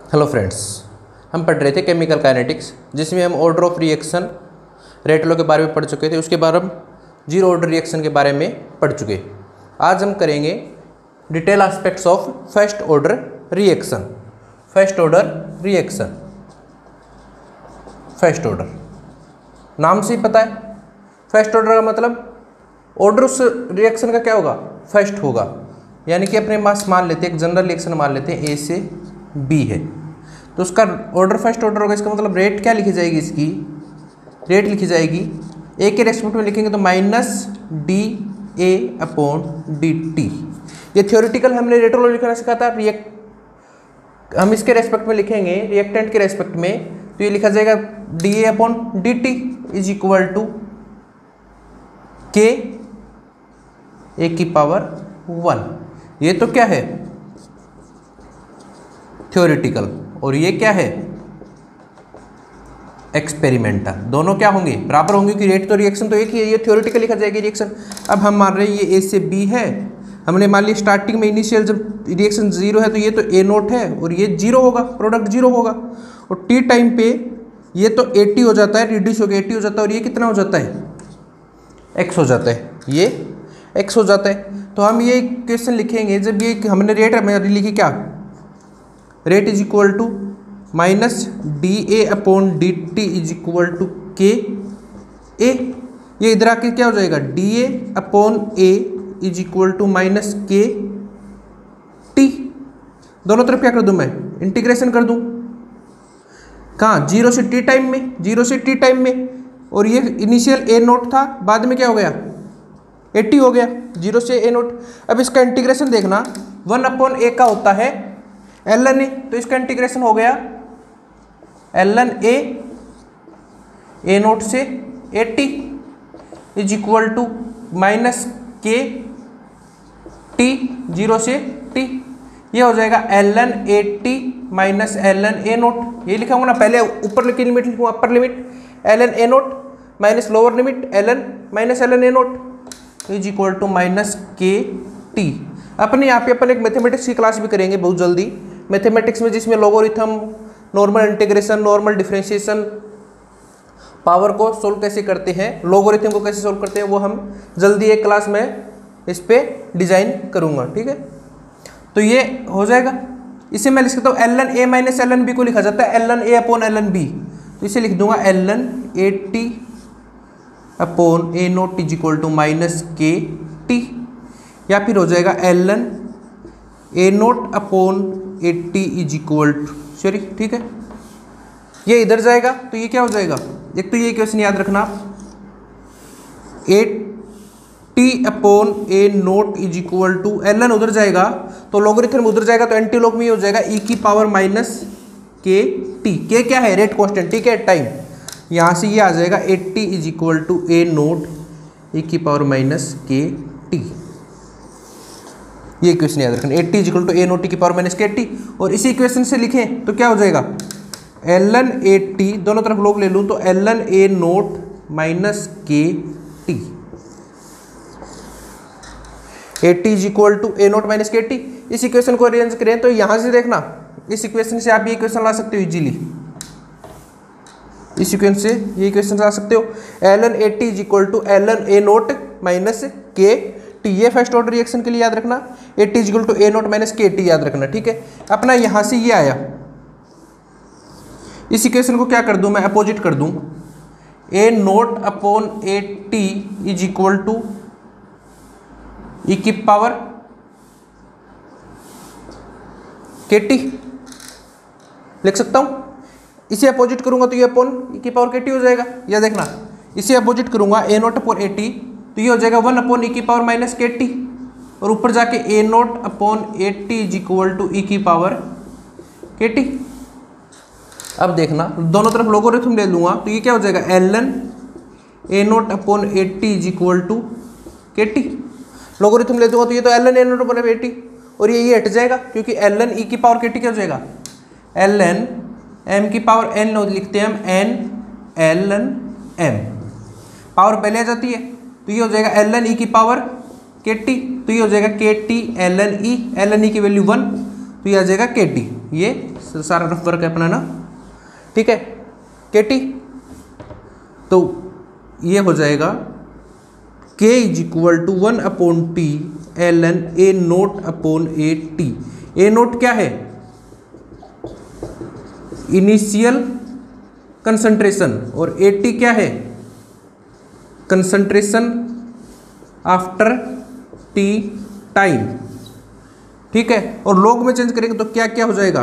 Hello friends, हम पढ़ रहे थे केमिकल काइनेटिक्स, जिसमें हम order of reaction rate law के बारे में पढ़ चुके थे। उसके बाद हम जीरो ऑर्डर रिएक्शन के बारे में पढ़ चुके। आज हम करेंगे detail aspects of first order reaction. First order reaction, first order नाम से ही पता है। फर्स्ट ऑर्डर का मतलब ऑर्डर उस रिएक्शन का क्या होगा, फर्स्ट होगा। यानी कि अपने पास मान लेते हैं एक जनरल रिएक्शन मान लेते हैं ए से बी है, तो उसका ऑर्डर फर्स्ट ऑर्डर होगा। इसका मतलब रेट क्या लिखी जाएगी, इसकी रेट लिखी जाएगी ए के रेस्पेक्ट में लिखेंगे तो minus D A upon D T. ये थ्योरेटिकल हमने रेट लॉ लिखना सिखा था। हम इसके रेस्पेक्ट में लिखेंगे रिएक्टेंट के रेस्पेक्ट में, तो ये लिखा जाएगा D A upon D T is equal to K A की पावर 1। ये तो क्या है, थ्योरेटिकल, और ये क्या है, एक्सपेरिमेंटल। दोनों क्या होंगे, बराबर होंगे कि रेट तो रिएक्शन तो एक ही है। ये थ्योरेटिकल लिखा जाएगी रिएक्शन। अब हम मान रहे हैं ये ए से बी है। हमने मान लिया स्टार्टिंग में इनिशियल जब रिएक्शन जीरो है तो ये तो ए नोट है और ये जीरो होगा, प्रोडक्ट जीरो होगा। और टी टाइम पे ये तो 80 हो जाता है, रिड्यूस होकर 80 हो जाता है, और ये कितना हो जाता है, एक्स हो जाता है, ये एक्स हो जाता है। तो हम ये क्वेश्चन लिखेंगे जब ये हमने रेट लिखी क्या, rate is equal to minus D A upon D T is equal to K A. ये इधर आके क्या हो जाएगा, D A upon A is equal to minus K T. दोनों तरफ क्या कर दूं मैं, इंटीग्रेशन कर दूं। कहाँ, जीरो से टी टाइम में, जीरो से टी टाइम में। और ये इनिशियल ए नोट था, बाद में क्या हो गया, 80 हो गया, जीरो से ए नोट। अब इसका इंटीग्रेशन देखना, 1 अपॉन ए का होता है एल एन ए, तो इसका इंटीग्रेशन हो गया एल एन ए नोट से 80 is equal to minus K T, zero से टी। ये हो जाएगा L N A T minus L N A note. ये लिखाऊंगा ना, पहले ऊपर की लिमिट लिखूंगा, upper limit L N A note minus lower limit L N minus L N A note is equal to minus K T. अपने यहाँ पे अपन एक मैथमेटिक्स की क्लास भी करेंगे बहुत जल्दी, मैथमेटिक्स में, जिसमें logarithm, normal integration, normal differentiation, power को सोल्व कैसे करते हैं, लोगरिथम को कैसे सोल्व करते हैं, वो हम जल्दी एक क्लास में इस पर डिजाइन करूँगा, ठीक है। तो ये हो जाएगा। इसे मैं लिख सकता हूँ L N A minus L N B को लिखा जाता है L N A upon L N B, तो इसे लिख दूंगा L N A T upon A note is equal to minus K T, या फिर हो जाएगा L N A note upon A T is equal to, sorry ठीक है, ये इधर जाएगा तो ये क्या हो जाएगा, एक तो ये क्वेश्चन याद रखना, A T upon A note is equal to L N उधर जाएगा तो लोगरिथम उधर जाएगा, तो एंटी लॉग में ये हो जाएगा ई की पावर माइनस के टी। के क्या है, रेट कांस्टेंट, टी क्या है, टाइम। यहाँ से ये आ जाएगा 80 is equal to A note ई की पावर माइनस के टी। ये इक्वेशन याद रखना, 80 is equal to A note ई की पावर माइनस के टी। और इसी इक्वेशन से लिखें तो क्या हो जाएगा, एल एन ए टी, दोनों तरफ लोग ले लूँ तो L N A note minus K T. 80 is equal to A note minus K T. इस इक्वेशन को अरेंज करें तो यहाँ से देखना, इस इक्वेशन से आप ये इक्वेशन ला सकते हो इजीली, इस इक्वेशन से ये इक्वेशन ला सकते हो, L N A T is equal to L N A note minus K T. ये फर्स्ट ऑर्डर रिएक्शन के लिए याद रखना, A T is equal to A note minus K T याद रखना, ठीक है। अपना यहाँ से ये आया, इस इक्वेशन को क्या कर दूँ मैं, अपोजिट कर दूँ, A note upon A T is equal to ई की पावर के टी लिख सकता हूँ। इसे अपोजिट करूंगा तो ये अपॉन ई की पावर के टी हो जाएगा, या देखना इसे अपोजिट करूंगा A note upon A T तो ये हो जाएगा 1 अपॉन ई की पावर माइनस के टी, और ऊपर जाके A note upon A T is equal to ई की पावर के टी। अब देखना दोनों तरफ लोगरिथम ले लूँगा तो ये क्या हो जाएगा, L N A note upon A T is equal to K T. Logarithm ले दूंगा तो ये तो L N A note upon A T, और ये हट जाएगा क्योंकि एल एन ई की पावर के टी क्या हो जाएगा, एल एन एम की पावर एन लिखते हैं हम, N L N M, power पहले आ जाती है तो ये हो जाएगा एल एन ई की पावर के टी, तो ये हो जाएगा के टी एल एन ई की वैल्यू 1, तो ये आ जाएगा KT। ये सारा रफ वर्क है अपना ना, ठीक है, KT। तो ये हो जाएगा K is equal to 1/T ln A note upon AT। A naught क्या है? इनिशियल कंसंट्रेशन, और AT क्या है? कंसंट्रेशन आफ्टर T टाइम, ठीक है। और लॉग में चेंज करेंगे तो क्या क्या हो जाएगा?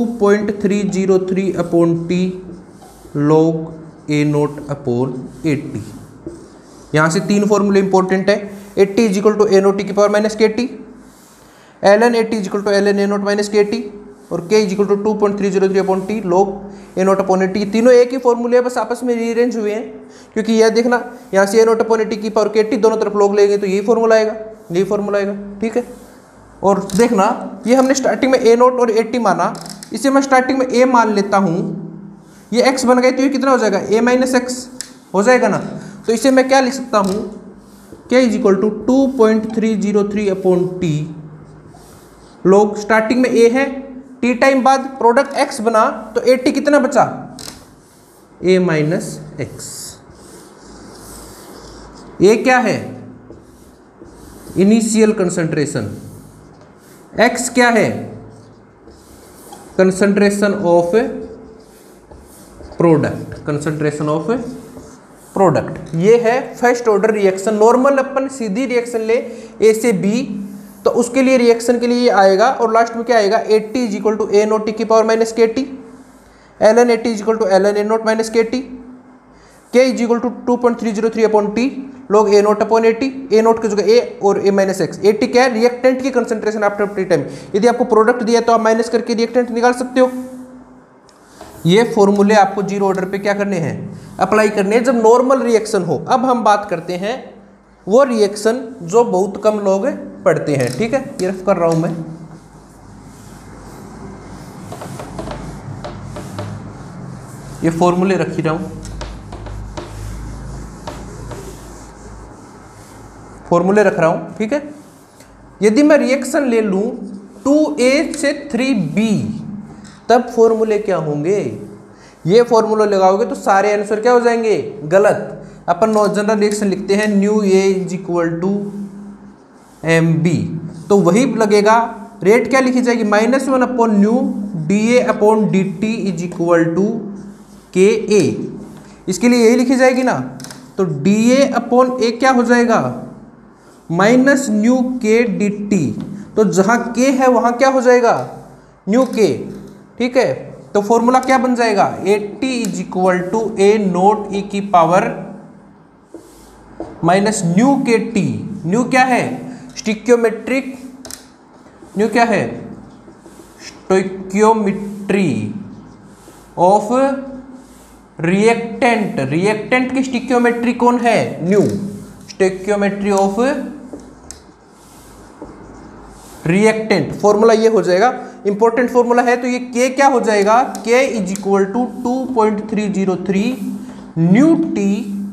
2.303/T log A note upon AT। यहाँ से 3 फॉर्मूले इंपॉर्टेंट है। AT is equal to A naught T की power minus KT, ln AT is equal to ln A naught minus KT, और K is equal to 2.303/T log A note upon AT। तीनों एक ही फॉर्मूले है, बस आपस में रीअरेंज हुए हैं, क्योंकि यह देखना यहाँ से A नोट अपॉन AT की पावर KT दोनों तरफ log लेंगे तो यही फॉर्मूला आएगा, यही फॉर्मूला आएगा, ठीक है। और देखना ये हमने स्टार्टिंग में A नोट और AT माना, इसे मैं स्टार्टिंग में A मान लेता हूँ, ये x बन गए तो ये कितना हो जाएगा? A माइनस एक्स हो जाएगा ना। तो इसे मैं क्या लिख सकता हूँ? K is equal to 2.303/T log, starting में A है, T टाइम बाद प्रोडक्ट x बना तो AT कितना बचा? A minus x. A क्या है? Initial concentration. x क्या है? Concentration of product, concentration of product. ये है फर्स्ट ऑर्डर रिएक्शन। नॉर्मल अपन सीधी रिएक्शन ले A से B, तो उसके लिए रिएक्शन के लिए ये आएगा, और लास्ट में क्या आएगा? AT is equal to A naught T की power minus KT, ln AT is equal to ln A naught minus KT, K is equal to 2.303/T log A note upon AT। A naught की जगह A और A minus x. AT क्या है? Reactant की concentration after T time. यदि आपको product दिया तो आप माइनस करके रिएक्टेंट निकाल सकते हो। ये फॉर्मूले आपको जीरो ऑर्डर पे क्या करने हैं? अप्लाई करने हैं जब नॉर्मल रिएक्शन हो। अब हम बात करते हैं वो रिएक्शन जो बहुत कम लोग पढ़ते हैं, ठीक है। ये रफ कर रहा हूं मैं। ये फॉर्मूले रख ही रहा हूं, फॉर्मूले रख रहा हूं, ठीक है। यदि मैं रिएक्शन ले लूं 2A से 3B, तब फॉर्मूले क्या होंगे? ये फॉर्मूला लगाओगे तो सारे आंसर क्या हो जाएंगे? गलत। अपन जनरल रिएक्शन लिखते हैं nu A is equal to MB, तो वही लगेगा। रेट क्या लिखी जाएगी? -1/न्यू DA अपॉन DT is equal to KA। इसके लिए यही लिखी जाएगी ना, तो DA अपॉन A क्या हो जाएगा? -न्यू K DT। तो जहां K है वहां क्या हो जाएगा? न्यू K, ठीक है। तो फॉर्मूला क्या बन जाएगा? AT is equal to A naught E की power minus nu KT। Nu क्या है? स्टिक्योमेट्रिक, न्यू क्या है? Stoichiometry of reactant. रिएक्टेंट की स्टिक्योमेट्री कौन है? Nu. Stoichiometry of reactant, formula ये हो जाएगा। इंपॉर्टेंट फॉर्मूला है, तो ये K क्या हो जाएगा? K is equal to 2.303 new T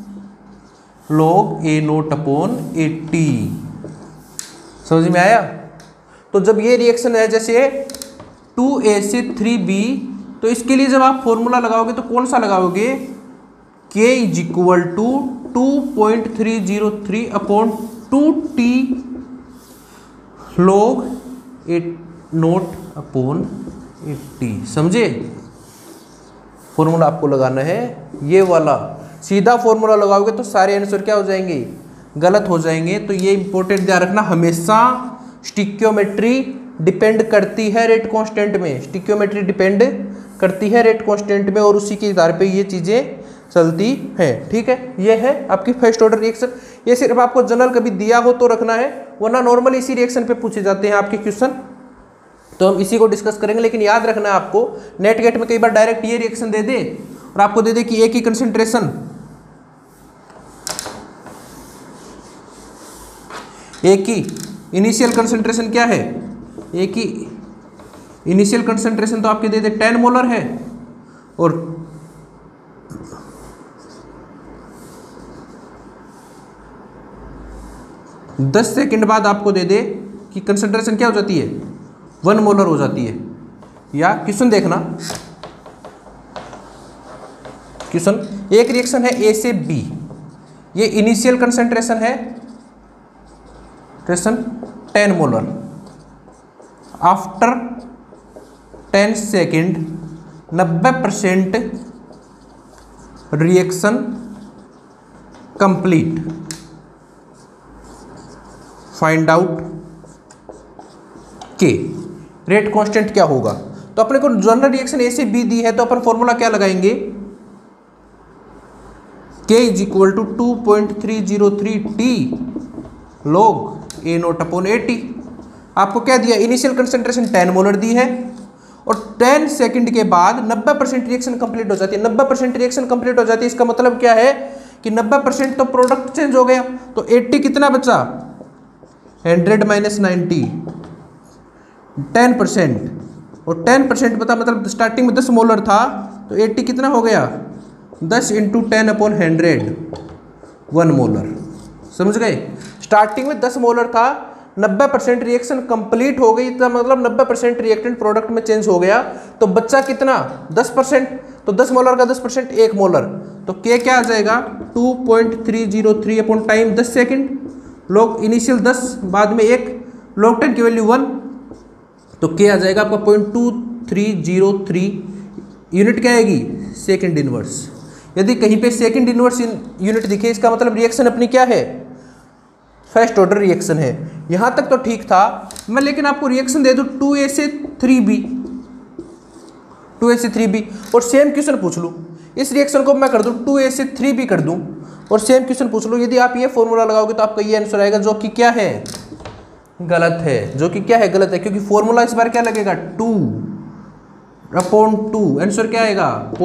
log A note upon AT। समझ में आया? तो जब ये रिएक्शन है जैसे 2A से 3B, तो इसके लिए जब आप फॉर्मूला लगाओगे तो कौन सा लगाओगे? K is equal to 2.303/2T log A note upon AT। समझे? फॉर्मूला आपको लगाना है ये वाला। सीधा फॉर्मूला लगाओगे तो सारे आंसर क्या हो जाएंगे? गलत हो जाएंगे। तो ये इंपॉर्टेंट ध्यान रखना, हमेशा स्टिक्योमेट्री डिपेंड करती है रेट कांस्टेंट में। स्टिक्योमेट्री डिपेंड करती है रेट कांस्टेंट में, और उसी के आधार पे ये चीज़ें चलती हैं, ठीक है। ये है आपकी फर्स्ट ऑर्डर रिएक्शन। ये सिर्फ आपको जनरल कभी दिया हो तो रखना है, वरना नॉर्मल इसी रिएक्शन पे पूछे जाते हैं आपके क्वेश्चन, तो हम इसी को डिस्कस करेंगे। लेकिन याद रखना है आपको, नेट गेट में कई बार डायरेक्ट ये रिएक्शन दे दे और आपको दे दे कि एक ही कंसंट्रेशन, एक ही इनिशियल कंसंट्रेशन क्या है? एक ही इनिशियल कंसंट्रेशन तो आपके दे दे 10 मोलर है, और दस सेकेंड बाद आपको दे दे कि कंसंट्रेशन क्या हो जाती है? 1 मोलर हो जाती है। या क्वेश्चन देखना, क्वेश्चन, एक रिएक्शन है ए से बी, ये इनिशियल कंसंट्रेशन है 10 molar, after 10 second 90% reaction complete, find out के रेट कांस्टेंट क्या होगा। तो अपने को जनरल रिएक्शन ए से बी दी है, तो अपन फॉर्मूला क्या लगाएंगे, K is equal to 2.303 T log A note upon AT। आपको क्या दिया, इनिशियल कंसंट्रेशन 10 मोलर दी है और 10 सेकंड के बाद 90% रिएक्शन कंप्लीट हो जाती है। 90% रिएक्शन कंप्लीट हो जाती है, इसका मतलब क्या है कि 90% तो प्रोडक्ट चेंज हो गया, तो 80 कितना बचा, 100 माइनस 90 10%, और 10% पता मतलब स्टार्टिंग में 10 मोलर था, तो 80 कितना हो गया, 10 इंटू 10 अपॉन 100 1 मोलर। समझ गए, स्टार्टिंग में 10 मोलर था, 90% रिएक्शन कंप्लीट हो गई, तो मतलब 90% रिएक्टेंट प्रोडक्ट में चेंज हो गया, तो बच्चा कितना 10%, तो 10 मोलर का 10% 1 मोलर, तो K क्या आ जाएगा 2.303 upon time 10 second, log initial 10 बाद में 1, लॉग 10 की वैल्यू 1, तो K आ जाएगा आपका 0.2303, यूनिट क्या आएगी, सेकेंड इनवर्स। यदि कहीं पे सेकेंड इनवर्स यूनिट दिखे, इसका मतलब रिएक्शन अपनी क्या है, फर्स्ट ऑर्डर रिएक्शन है। यहाँ तक तो ठीक था, मैं लेकिन आपको रिएक्शन दे दूँ 2A से 3B, 2A से 3B, और सेम क्वेश्चन पूछ लूँ, इस रिएक्शन को मैं कर दूँ 2A से 3B कर दूँ, और सेम क्वेश्चन पूछ लूँ, यदि आप ये फॉर्मूला लगाओगे तो आपका ये आंसर आएगा, जो कि क्या है, गलत है, जो कि क्या है, गलत है, क्योंकि फॉर्मूला इस बार क्या लगेगा 2 अपॉन 2, आंसर क्या आएगा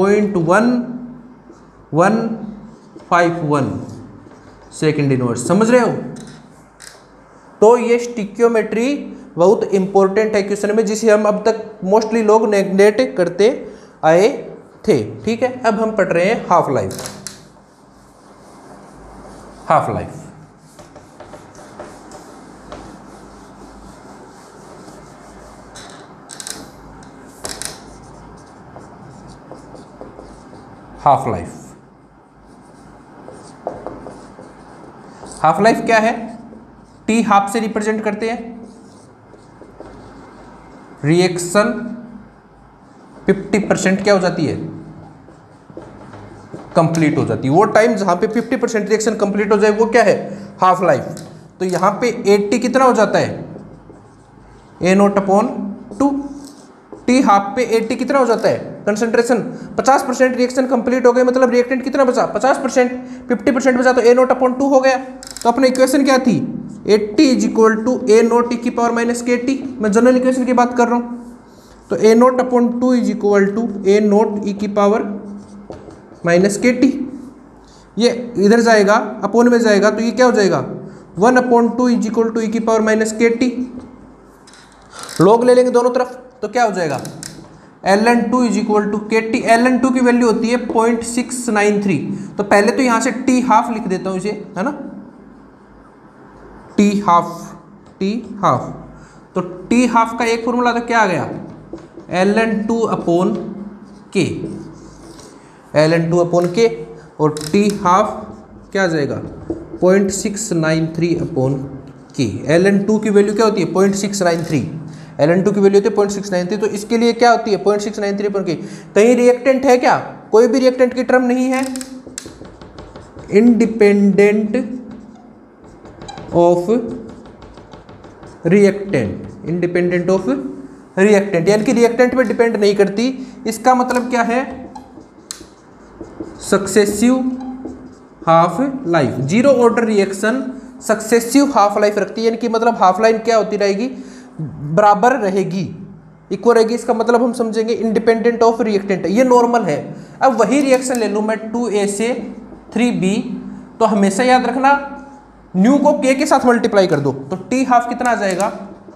0.1151 सेकेंड इनवर्स। समझ रहे हो, तो ये स्टिक्योमेट्री बहुत इंपॉर्टेंट है क्वेश्चन में, जिसे हम अब तक मोस्टली लोग नेग्लेक्ट करते आए थे। ठीक है, अब हम पढ़ रहे हैं half life. Half life, half life, half life क्या है, T हाफ से रिप्रेजेंट करते हैं, रिएक्शन 50% क्या हो जाती है, कंप्लीट हो जाती है। वो टाइम जहां पे 50% रिएक्शन कंप्लीट हो जाए वो क्या है, हाफ लाइफ। तो यहां पे 80 कितना हो जाता है, A note upon 2, T half पे 80 कितना हो जाता है, कंसंट्रेशन 50% रिएक्शन कंप्लीट हो गई, मतलब रिएक्टेंट कितना बचा 50%, 50% बचा तो A नोट अपॉन 2 हो गया। तो अपनी इक्वेशन क्या थी, 80 is equal to A nought ई की पावर माइनस KT, मैं जनरल इक्वेशन की बात कर रहा हूँ, तो A note upon 2 is equal to A nought ई की पावर माइनस KT, ये इधर जाएगा अपॉन में जाएगा, तो ये क्या हो जाएगा 1 अपॉन 2 इज इक्वल टू ई की पावर माइनस KT, लॉग ले लेंगे दोनों तरफ, तो क्या हो जाएगा ln2 is equal to KT, ln2 की वैल्यू होती है 0.693, तो पहले तो यहाँ से T हाफ लिख देता हूँ इसे, है ना, T हाफ, तो T हाफ का एक फॉर्मूला तो क्या आ गया ln2 upon K, ln2 upon K, और T हाफ क्या आ जाएगा 0.693 अपॉन K, ln2 की वैल्यू क्या होती है 0.693, ln2 की वैल्यू होती है 0.693, तो इसके लिए क्या होती है 0.693 अपॉन K। कहीं रिएक्टेंट है क्या, कोई भी रिएक्टेंट की टर्म नहीं है, independent of reactant, independent of reactant, यानी कि रिएक्टेंट पे डिपेंड नहीं करती। इसका मतलब क्या है, successive half life, zero order reaction successive half life रखती है, यानी कि मतलब हाफ लाइफ क्या होती रहेगी, बराबर रहेगी, इक्वल रहेगी। इसका मतलब हम समझेंगे इंडिपेंडेंट ऑफ रिएक्टेंट, ये नॉर्मल है। अब वही रिएक्शन ले लूँ मैं 2A से 3B, तो हमेशा याद रखना न्यू को K के साथ मल्टीप्लाई कर दो, तो T हाफ कितना आ जाएगा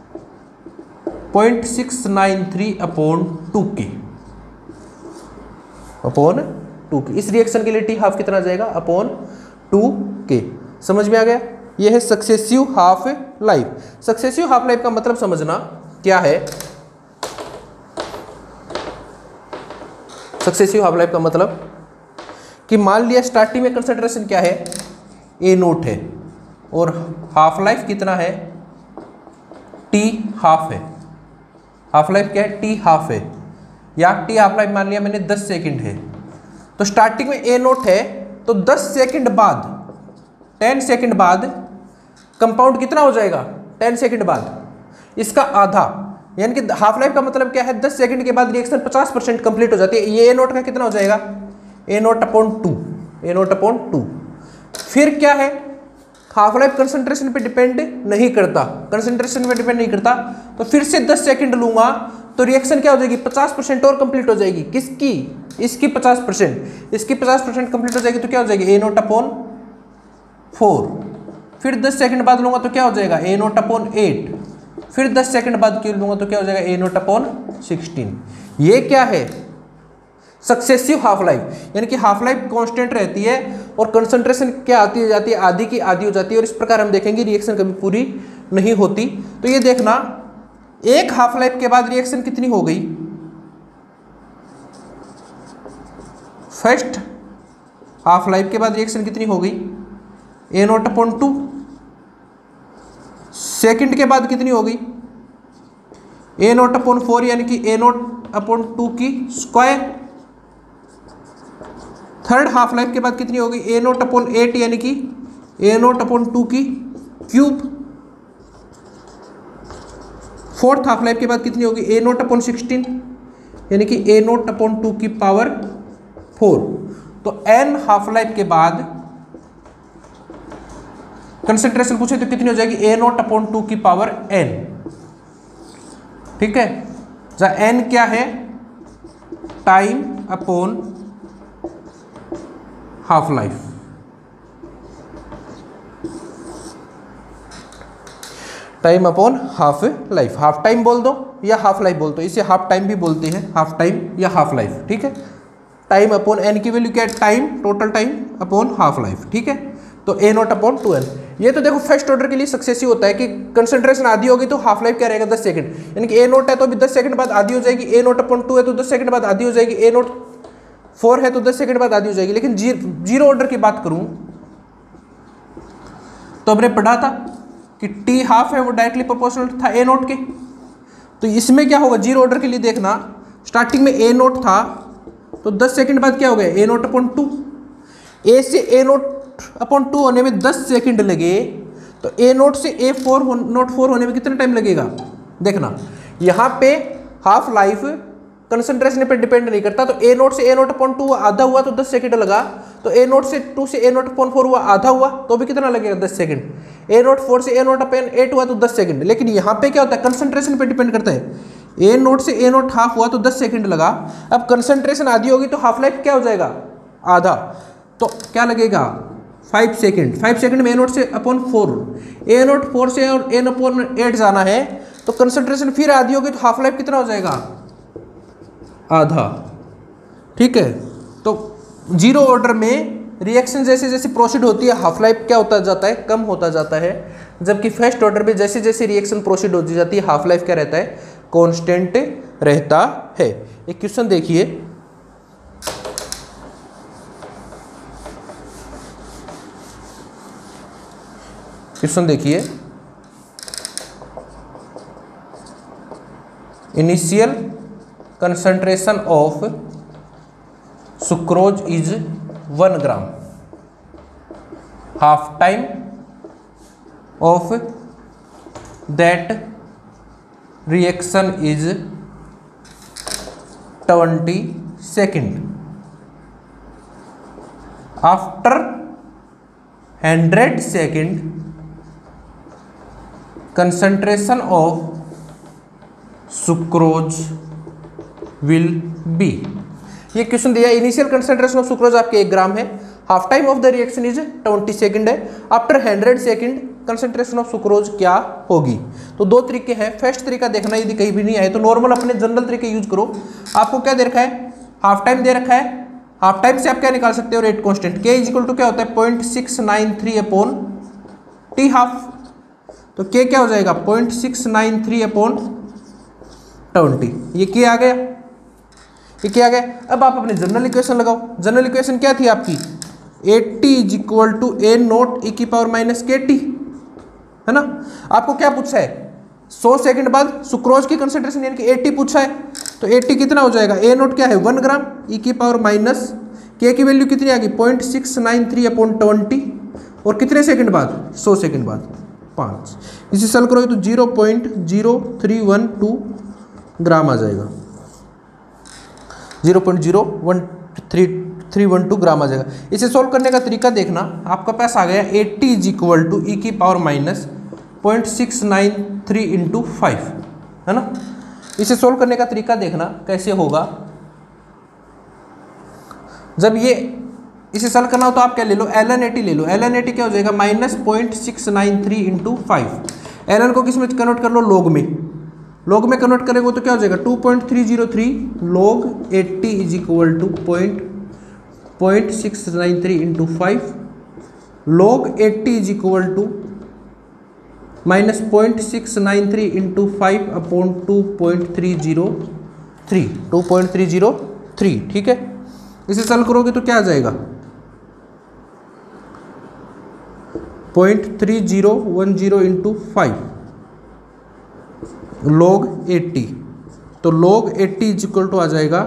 0.693 अपॉन 2K, अपॉन 2K। इस रिएक्शन के लिए T हाफ कितना आ जाएगा अपॉन 2K। समझ में आ गया, यह है successive half life. Successive half life का मतलब समझना क्या है सक्सेसिव हाफ लाइफ का मतलब कि मान लिया स्टार्टिंग में कंसंट्रेशन क्या है, ए नोट है, और हाफ लाइफ कितना है, टी हाफ है। हाफ लाइफ क्या है, टी हाफ है, या टी हाफ लाइफ मान लिया मैंने 10 सेकंड है। तो स्टार्टिंग में ए नोट है, तो 10 सेकंड बाद, 10 सेकंड बाद कंपाउंड कितना हो जाएगा, 10 सेकंड बाद इसका आधा, यानी कि हाफ लाइफ का मतलब क्या है, 10 सेकंड के बाद रिएक्शन 50% कंप्लीट हो जाती है। ये ए नोट का कितना हो जाएगा, A note upon 2, A note upon 2। फिर क्या है, हाफ लाइफ कंसंट्रेशन पे डिपेंड नहीं करता, कंसंट्रेशन पे डिपेंड नहीं करता, तो फिर से 10 सेकंड लूंगा तो रिएक्शन क्या हो जाएगी, 50% और कंप्लीट हो जाएगी। किसकी, इसकी 50%, इसकी 50% कंप्लीट हो जाएगी, तो क्या हो जाएगी, ए नोट अपॉन 4। फिर 10 सेकंड बाद लूंगा तो क्या हो जाएगा, ए नोट अपॉन 8। फिर 10 सेकंड बाद क्यों लूंगा तो क्या हो जाएगा, ए नोट अपॉन 16। ये क्या है, सक्सेसिव हाफ लाइफ, यानी कि हाफ लाइफ कांस्टेंट रहती है और कंसंट्रेशन क्या आती हो जाती है, आधी की आधी हो जाती है। और इस प्रकार हम देखेंगे रिएक्शन कभी पूरी नहीं होती। तो ये देखना, एक हाफ लाइफ के बाद रिएक्शन कितनी हो गई, फर्स्ट हाफ लाइफ के बाद रिएक्शन कितनी हो गई, ए नोट अपॉन 2। सेकंड के बाद कितनी हो गई, ए नोट अपॉन 4, यानी कि ए नोट अपॉन 2 की स्क्वायर। थर्ड हाफ लाइफ के बाद कितनी हो गई, ए नोट अपॉन 8, यानी कि ए नोट अपॉन 2 की क्यूब। फोर्थ हाफ लाइफ के बाद कितनी होगी, ए नोट अपॉन 16, यानी कि ए नोट अपॉन 2 की पावर 4। तो एन हाफ लाइफ के बाद कंसंट्रेशन पूछे तो कितनी हो जाएगी, ए नोट अपॉन 2 की पावर एन। ठीक है, जहां एन क्या है, time upon half life. Time upon half life, half time बोल दो या हाफ लाइफ बोल दो, इसे हाफ टाइम भी बोलते हैं, हाफ टाइम या हाफ लाइफ। ठीक है, टाइम अपॉन एन की वैल्यू क्या है, time, total time upon half life. ठीक है, तो ए नोट अपॉन 2n। ये तो देखो फर्स्ट ऑर्डर के लिए सक्सेसिव होता है कि कंसंट्रेशन आधी होगी तो हाफ लाइफ क्या रहेगा, 10 सेकंड, यानी कि ए नोट है तो अभी 10 सेकंड बाद आधी हो जाएगी, ए नोट अपॉन 2 है तो 10 सेकंड बाद आधी हो जाएगी, ए नोट 4 है तो 10 सेकंड बाद आधी हो जाएगी। लेकिन जीरो ऑर्डर की बात करूं तो हमने पढ़ा था कि टी हाफ है वो डायरेक्टली प्रोपोर्शनल था ए नोट के। तो इसमें क्या होगा, जीरो ऑर्डर के लिए देखना, स्टार्टिंग में ए नोट था तो 10 सेकंड बाद क्या हो गया, ए नोट अपॉन 2। ए से ए नोट अपॉन 2 होने में 10 सेकंड लगे, तो ए नोट से ए नोट 4 होने में कितना टाइम लगेगा। देखना यहाँ पे हाफ लाइफ कंसंट्रेशन पे डिपेंड नहीं करता, तो ए नोट से ए नोट अपॉन 2 आधा हुआ तो 10 सेकंड लगा, तो ए नोट से 2 से ए नोट अपॉन 4 हुआ आधा हुआ तो भी कितना लगेगा, 10 सेकंड। ए नोट 4 से ए नोट अपॉन 8 हुआ तो 10 सेकंड। लेकिन यहाँ पे क्या होता है, कंसंट्रेशन पे डिपेंड करता है, ए नोट से ए नोट हाफ हुआ तो 10 सेकंड लगा, अब कंसंट्रेशन आधी होगी तो हाफ लाइफ क्या हो जाएगा, आधा, तो क्या लगेगा 5 सेकंड। 5 सेकंड में ए नोट से अपॉन 4, ए नोट 4 से और ए अपॉन 8 जाना है, तो कंसंट्रेशन फिर आधी होगी तो हाफ लाइफ कितना हो जाएगा, आधा। ठीक है, तो जीरो ऑर्डर में रिएक्शन जैसे जैसे प्रोसीड होती है हाफ लाइफ क्या होता जाता है, कम होता जाता है, जबकि फर्स्ट ऑर्डर में जैसे जैसे रिएक्शन प्रोसीड होती जाती है हाफ लाइफ क्या रहता है, कांस्टेंट रहता है। एक क्वेश्चन देखिए, क्वेश्चन देखिए, initial concentration of sucrose is 1 gram, half time of that reaction is 20 second, after 100 second concentration of sucrose will be. ये क्वेश्चन दिया, इनिशियल कंसंट्रेशन ऑफ सुक्रोज आपके 1 ग्राम है, half time of the reaction is 20 second है, after 100 second concentration of sucrose क्या होगी। तो दो तरीके हैं, फर्स्ट तरीका देखना यदि कहीं भी नहीं आए तो नॉर्मल अपने जनरल तरीके यूज करो। आपको क्या दे रखा है, हाफ टाइम दे रखा है, हाफ टाइम से आप क्या निकाल सकते हो, rate constant K is equal to क्या होता है 0.693 अपॉन टी हाफ, तो के क्या हो जाएगा 0.693 अपॉन 20, ये के आ गया। ये क्या आ गया। अब आप अपने जनरल इक्वेशन लगाओ। जनरल इक्वेशन क्या थी आपकी, 80 is equal to A note ई की पावर माइनस के टी, है ना। आपको क्या पूछा है, 100 सेकंड बाद सुक्रोज की कंसेंट्रेशन यानी कि 80 पूछा है, तो 80 कितना हो जाएगा, ए नोट क्या है 1 ग्राम, ई की पावर माइनस के की वैल्यू कितनी आ गई 0.693/20, और कितने सेकंड बाद 100 सेकंड बाद 5। इसे सॉल्व करोगे तो 0.0312 ग्राम आ जाएगा, 0.01312 ग्राम आ जाएगा। इसे सॉल्व करने का तरीका देखना, आपका पास आ गया 80 इज इक्वल टू ई की पावर माइनस 0.693/5, है ना। इसे सॉल्व करने का तरीका देखना कैसे होगा। जब ये इसे सॉल्व करना हो तो आप क्या ले लो, ln80 ले लो। ln80 क्या हो जाएगा -0.693/5। ln को किस में कन्वर्ट कर लो, लॉग में। लॉग में कन्वर्ट करेंगे तो क्या हो जाएगा 2.303 log 80 is equal to 0.693/5 log 80 is equal to -0.693/5/2.303, ठीक है। इसे सॉल्व करोगे तो क्या आ जाएगा 0.3010/5 log 80, तो log 80 इज इक्वल टू आ जाएगा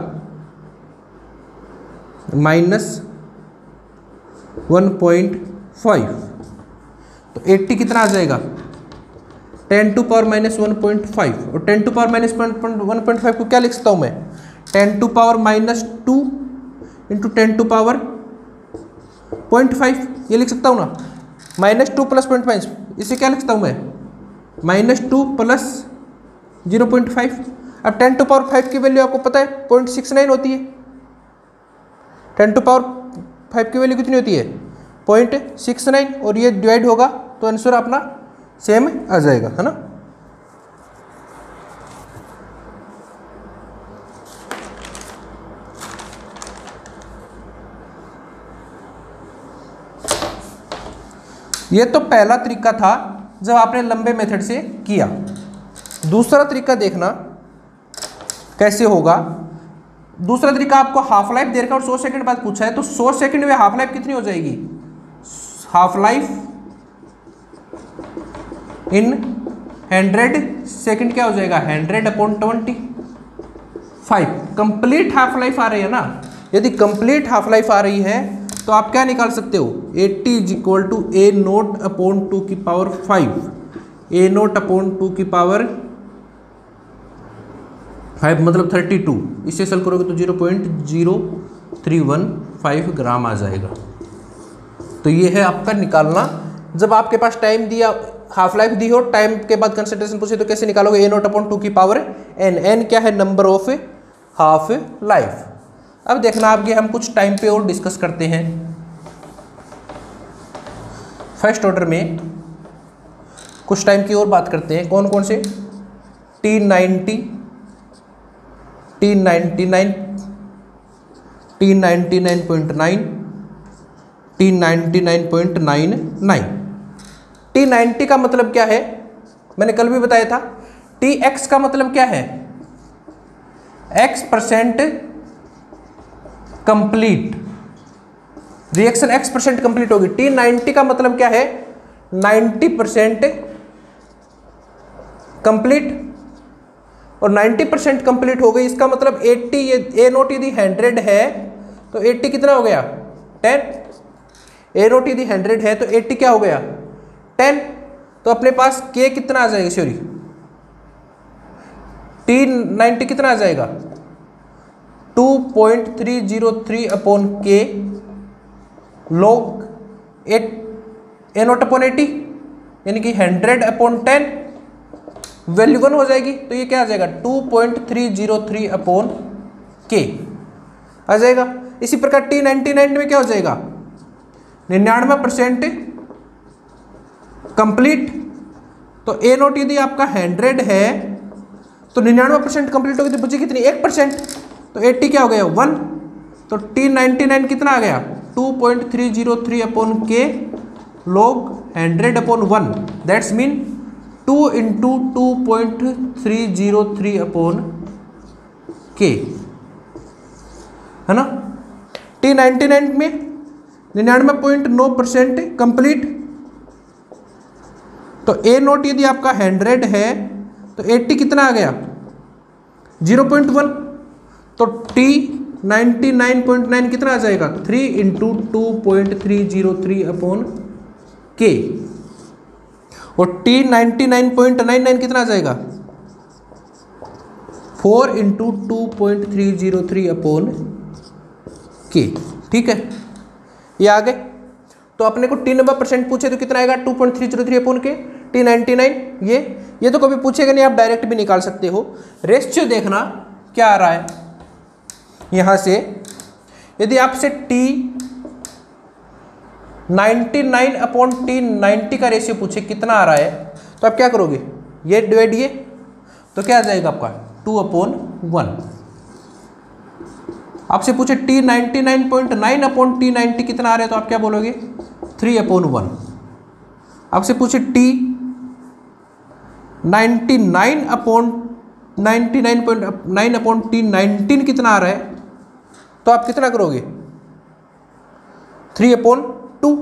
-1.5, तो 80 कितना आ जाएगा 10 टू पावर -1.5, और 10 टू पावर -1.5 को क्या लिख सकता हूँ मैं, 10 to power -2 into 10 to power 0.5, ये लिख सकता हूँ ना। -2 + 0.5, इसे क्या लिख सकता हूँ मैं, -2 + 0.5। अब 10 टू पावर 5 की वैल्यू आपको पता है 0.69 होती है, 10 टू पावर 5 की वैल्यू कितनी होती है 0.69, और ये डिवाइड होगा तो आंसर अपना सेम आ जाएगा, है ना। ये तो पहला तरीका था जब आपने लंबे मेथड से किया। दूसरा तरीका देखना कैसे होगा। दूसरा तरीका आपको हाफ लाइफ दे रखा और 100 सेकंड बाद पूछा है, तो 100 सेकंड में हाफ लाइफ कितनी हो जाएगी, हाफ लाइफ इन 100 सेकंड क्या हो जाएगा 100/25। कंप्लीट हाफ लाइफ आ रही है ना, यदि कंप्लीट हाफ लाइफ आ रही है तो आप क्या निकाल सकते हो, 80 is equal to A note upon 2 की पावर 5, ए नोट अपॉन 2 की पावर 5 मतलब 32। इससे सॉल्व करोगे तो 0.0315 ग्राम आ जाएगा। तो ये है आपका निकालना। जब आपके पास टाइम दिया, हाफ लाइफ दी हो, टाइम के बाद कंसंट्रेशन पूछे तो कैसे निकालोगे, ए नोट अपॉन 2 की पावर एन। एन क्या है, नंबर ऑफ हाफ लाइफ। अब देखना आगे हम कुछ टाइम पे और डिस्कस करते हैं। फर्स्ट ऑर्डर में कुछ टाइम की और बात करते हैं। कौन कौन से, T90, T99, T99.9, T99.99। T90 का मतलब क्या है, मैंने कल भी बताया था। Tx का मतलब क्या है, x% complete, reaction x% complete होगी। T90 का मतलब क्या है, 90% कंप्लीट, और 90% कंप्लीट हो गई। इसका मतलब 80, ये ए नोट यदि 100 है तो 80 कितना हो गया 10। ए नोट यदि 100 है तो 80 क्या हो गया 10। तो अपने पास k कितना आ जाएगा, सॉरी T90 कितना आ जाएगा 2.303/k log 8 ए नोट अपॉन 80, यानी कि 100/10 वैल्यू 1 हो जाएगी। तो ये क्या आ जाएगा 2.303/k आ जाएगा। इसी प्रकार T99 में क्या हो जाएगा 99% कंप्लीट। तो ए नोट यदि आपका 100 है तो 99% कंप्लीट होगी तो बची कितनी 1%, तो 80 क्या हो गया 1। तो T99 कितना आ गया 2.303/k log 100/1, that's mean 2 × 2.303/k। है ना। T99 में 99.9% कंप्लीट। तो ए नोट यदि आपका 100 है तो 80 कितना आ गया 0.1। तो T99.9 कितना आ जाएगा 3 इंटू 2.303 अपॉन के। और T99.99 कितना आ जाएगा 4 इंटू 2.303 अपॉन के। ठीक है, ये आ गए। तो अपने को T नंबर परसेंट पूछे तो कितना आएगा 2.303 अपॉन के T99। ये तो कभी पूछेगा नहीं, आप डायरेक्ट भी निकाल सकते हो। रेशियो देखना क्या आ रहा है यहां से। यदि आपसे T99 अपॉन T90 का रेशियो पूछे कितना आ रहा है तो आप क्या करोगे, ये डिवाइड ये, तो क्या आ जाएगा आपका 2/1। आपसे पूछे T99.9 अपॉन T90 कितना आ रहा है तो आप क्या बोलोगे 3/1। आपसे पूछे T99 अपॉन 99.9 अपॉन T19 कितना आ रहा है तो आप कितना करोगे 3/2।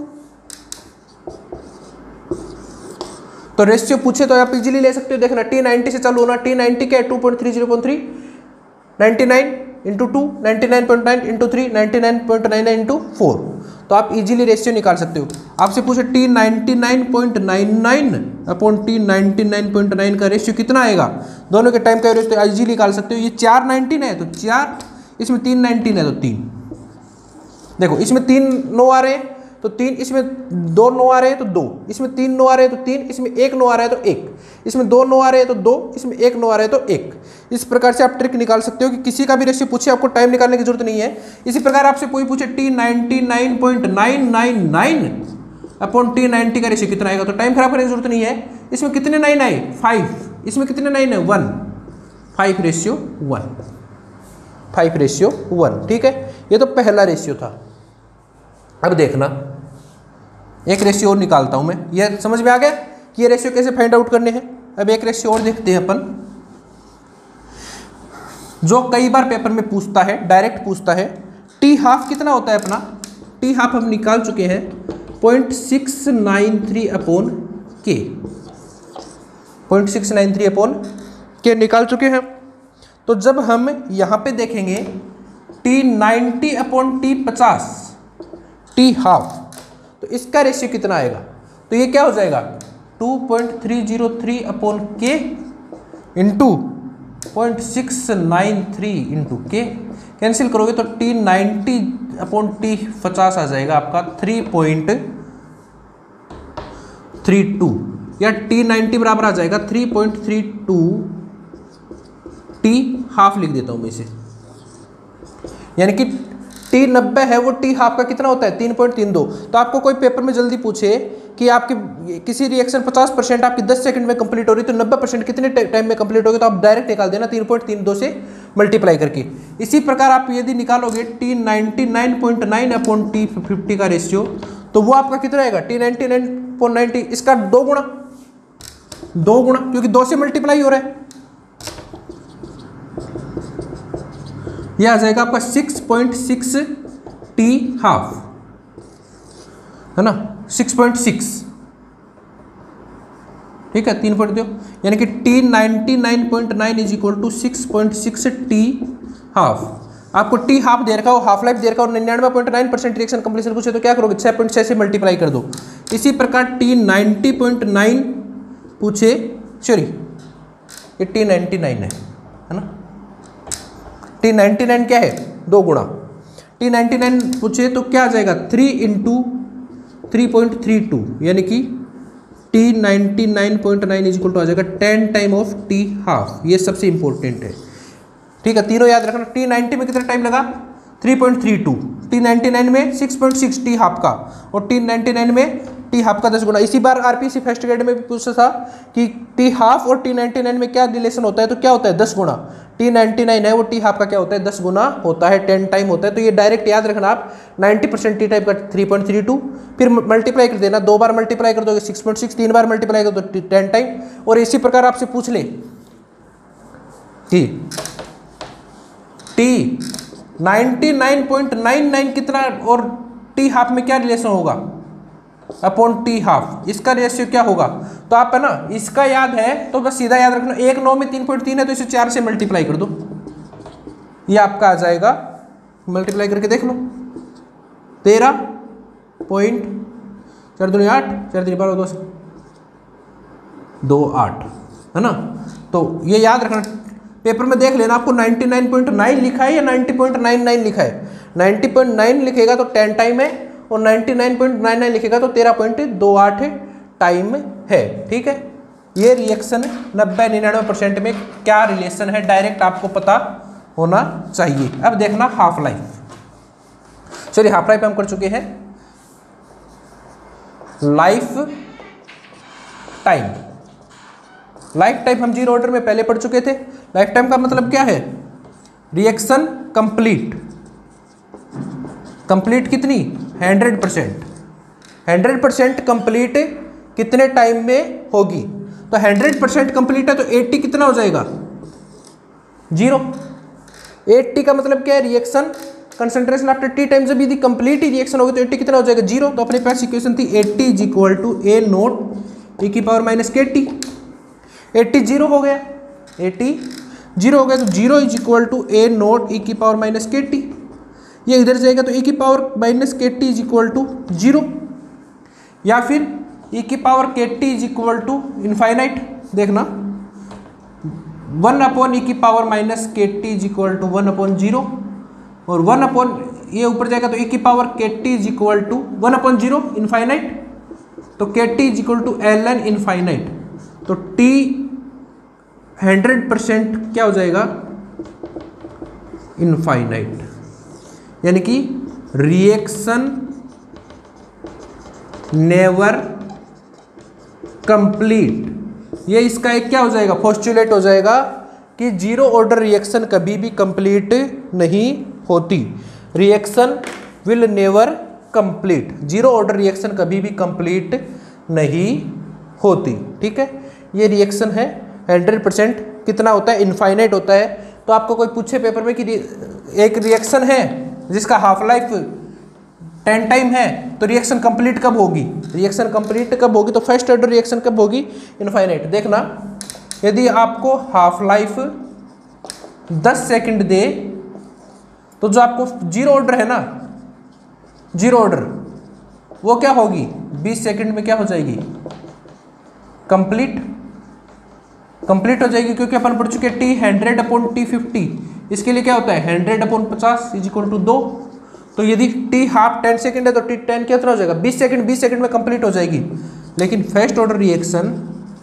तो रेशियो पूछे तो आप इजीली ले सकते हो। देखना T90 से चालू होना, T90 क्या है 2.30.3, 99 इंटू 2, 99.9 इंटू 3, 99.99 इंटू 4। तो आप इजीली रेशियो निकाल सकते हो। आपसे पूछे T99.99 अपॉन T99.9 का रेशियो कितना आएगा, दोनों के टाइम का रेशियो इजीली निकाल सकते हो। ये 4 19 है तो 4, इसमें 3 19 है तो 3। देखो इसमें 3 9 आ रहे हैं तो 3, इसमें 2 9 आ रहे हैं तो 2, इसमें 3 9 आ रहे हैं तो 3, इसमें 1 9 आ रहा है तो 1, इसमें 2 9 आ रहे हैं तो 2, इसमें 1 9 आ रहा है तो 1। इस प्रकार से आप ट्रिक निकाल सकते हो कि किसी का भी रेशियो पूछे आपको टाइम निकालने की जरूरत नहीं है। इसी प्रकार आपसे कोई पूछे T99.999 अपॉन T90 का रेशियो कितना आएगा तो टाइम खराब करने की जरूरत नहीं है। इसमें कितने 9 आए 5, इसमें कितने 9 है 1, 5:1, 5:1। ठीक है, ये तो पहला रेशियो था। अब देखना एक रेशियो और निकालता हूं मैं, ये समझ में आ गया कि ये रेशियो कैसे फाइंड आउट करने हैं। अब एक रेशियो और देखते हैं अपन, जो कई बार पेपर में पूछता है, डायरेक्ट पूछता है। T½ कितना होता है अपना, T½ हम निकाल चुके हैं 0.693 अपॉन के, 0.693 अपॉन के निकाल चुके हैं। तो जब हम यहां पे देखेंगे T90 अपॉन T50 T½ तो इसका रेशियो कितना आएगा, तो ये क्या हो जाएगा 2.303 अपॉन के इंटू 0.693 इंटू के। कैंसिल करोगे तो T90 अपॉन T50 आ जाएगा आपका 3.32, या T90 बराबर आ जाएगा 3.32 T½ लिख देता हूं मैं इसे। यानी कि T90 है वो T½ का कितना होता है 3.32। तो आपको कोई पेपर में जल्दी पूछे कि आपकी किसी रिएक्शन 50% आपकी 10 सेकंड में कंप्लीट हो रही तो 90% कितने टाइम में कंप्लीट होगी, तो आप डायरेक्ट निकाल देना 3.32 से मल्टीप्लाई करके। इसी प्रकार आप यदि निकालोगे T99.9 अपॉन T50 का रेशियो तो वो आपका कितना आएगा T99.90, इसका 2 गुणा, क्योंकि 2 से मल्टीप्लाई हो रहा है। यह आ जाएगा आपका 6.6 T½ है ना, 6.6। ठीक है, 3 पॉइंट दो, यानी कि T99.9 is equal to 6.6 T½ आपको T½ दे रखा हो, हाफ लाइफ दे रखा हो, 99.9% रिएक्शन कंप्लीशन पूछे तो क्या करोगे 6.6 से मल्टीप्लाई कर दो। इसी प्रकार T90.9 पूछे, सॉरी ये T99 है ना, T99 क्या है 2 गुणा, T99 पूछे तो क्या आ जाएगा 3 इंटू 3.32, यानी कि T99.9 इज इक्वल टू आ जाएगा 10 टाइम ऑफ T½ ये सबसे इंपॉर्टेंट है। ठीक है, तीनों याद रखना। T90 में कितना टाइम लगा 3.32, T99 में 6.6 T½ का, और T99 में T½ का 10 गुना। इसी बार आरपीसी फर्स्ट ग्रेड में भी पूछा था कि T½ और T99 में क्या रिलेशन होता है, तो क्या होता है 10 गुना। T99 है वो T½ का क्या होता है 10 गुना होता है, 10 टाइम होता है। तो ये डायरेक्ट याद रखना आप 90% T टाइप का 3.32, फिर मल्टीप्लाई कर देना, 2 बार मल्टीप्लाई कर दोगे 6.6, 3 बार मल्टीप्लाई कर दो 10 टाइम। और इसी प्रकार आपसे पूछ ले कि 99.99 कितना और टी हाफ में क्या रिलेशन होगा अपॉन टी हाफ, इसका रेशियो क्या होगा। तो आप है ना इसका याद है तो बस सीधा याद रखना, 1 9 में 3.3 है तो इसे 4 से मल्टीप्लाई कर दो, ये आपका आ जाएगा, मल्टीप्लाई करके देख लो 13.4 4 12 2 8 है ना। तो ये याद रखना, पेपर में देख लेना आपको 99.9 लिखा है या 90.99 लिखा है। 90.9 लिखेगा तो 10 टाइम है और 99.99 लिखेगा तो 13.28 टाइम है। ठीक है, ये रिएक्शन 90-99% में क्या रिलेशन है डायरेक्ट आपको पता होना चाहिए। अब देखना हाफ लाइफ, चलिए हाफ लाइफ हम कर चुके हैं। लाइफ टाइम, लाइफ टाइम हम 0 ऑर्डर में पहले पढ़ चुके थे। लाइफ टाइम का मतलब क्या है, रिएक्शन कंप्लीट, कंप्लीट कितनी 100%, 100% कंप्लीट कितने टाइम में होगी। तो 100% कंप्लीट है तो 80 कितना हो जाएगा 0। 80 का मतलब क्या है, reaction concentration after T time, जब यदि कंप्लीट ही रिएक्शन होगी तो 80 कितना हो जाएगा 0। तो अपने पास इक्वेशन थी 80 is equal to A note ई की पावर माइनस के टी। 80 0 हो गया, 80 0 हो गया तो 0 is equal to A note ई की पावर माइनस के टी। ये इधर जाएगा तो ई की power minus K T is equal to 0, या फिर ई की power K T is equal to infinite. देखना 1 अपॉन ई की power minus K T is equal to 1 upon 0 और 1 अपॉन ये ऊपर जाएगा तो ई की power K T is equal to 1 upon 0 infinite, तो K T is equal to L N infinite. तो टी 100% क्या हो जाएगा इनफाइनाइट, यानी कि रिएक्शन नेवर कंप्लीट। ये इसका एक क्या हो जाएगा पोस्टुलेट हो जाएगा कि 0 ऑर्डर रिएक्शन कभी भी कंप्लीट नहीं होती, reaction will never complete, 0 order reaction कभी भी कंप्लीट नहीं होती। ठीक है, ये रिएक्शन है 100% कितना होता है इनफाइनाइट होता है। तो आपको कोई पूछे पेपर में कि एक रिएक्शन है जिसका हाफ लाइफ 10 टाइम है तो रिएक्शन कंप्लीट कब होगी, रिएक्शन कंप्लीट कब होगी, तो फर्स्ट ऑर्डर रिएक्शन कब होगी इनफाइनाइट। देखना यदि आपको हाफ लाइफ 10 सेकंड दे तो जो आपको 0 ऑर्डर है ना 0 ऑर्डर वो क्या होगी 20 सेकंड में क्या हो जाएगी कंप्लीट, कंप्लीट हो जाएगी, क्योंकि अपन पढ़ चुके टी 100 अपॉन टी 50, इसके लिए क्या होता है 100 अपॉन 50 इज इक्वल टू 2। तो यदि टी हाफ 10 सेकंड है तो टी 10 कितना हो जाएगा 20 सेकंड, 20 सेकंड में कंप्लीट हो जाएगी। लेकिन first order reaction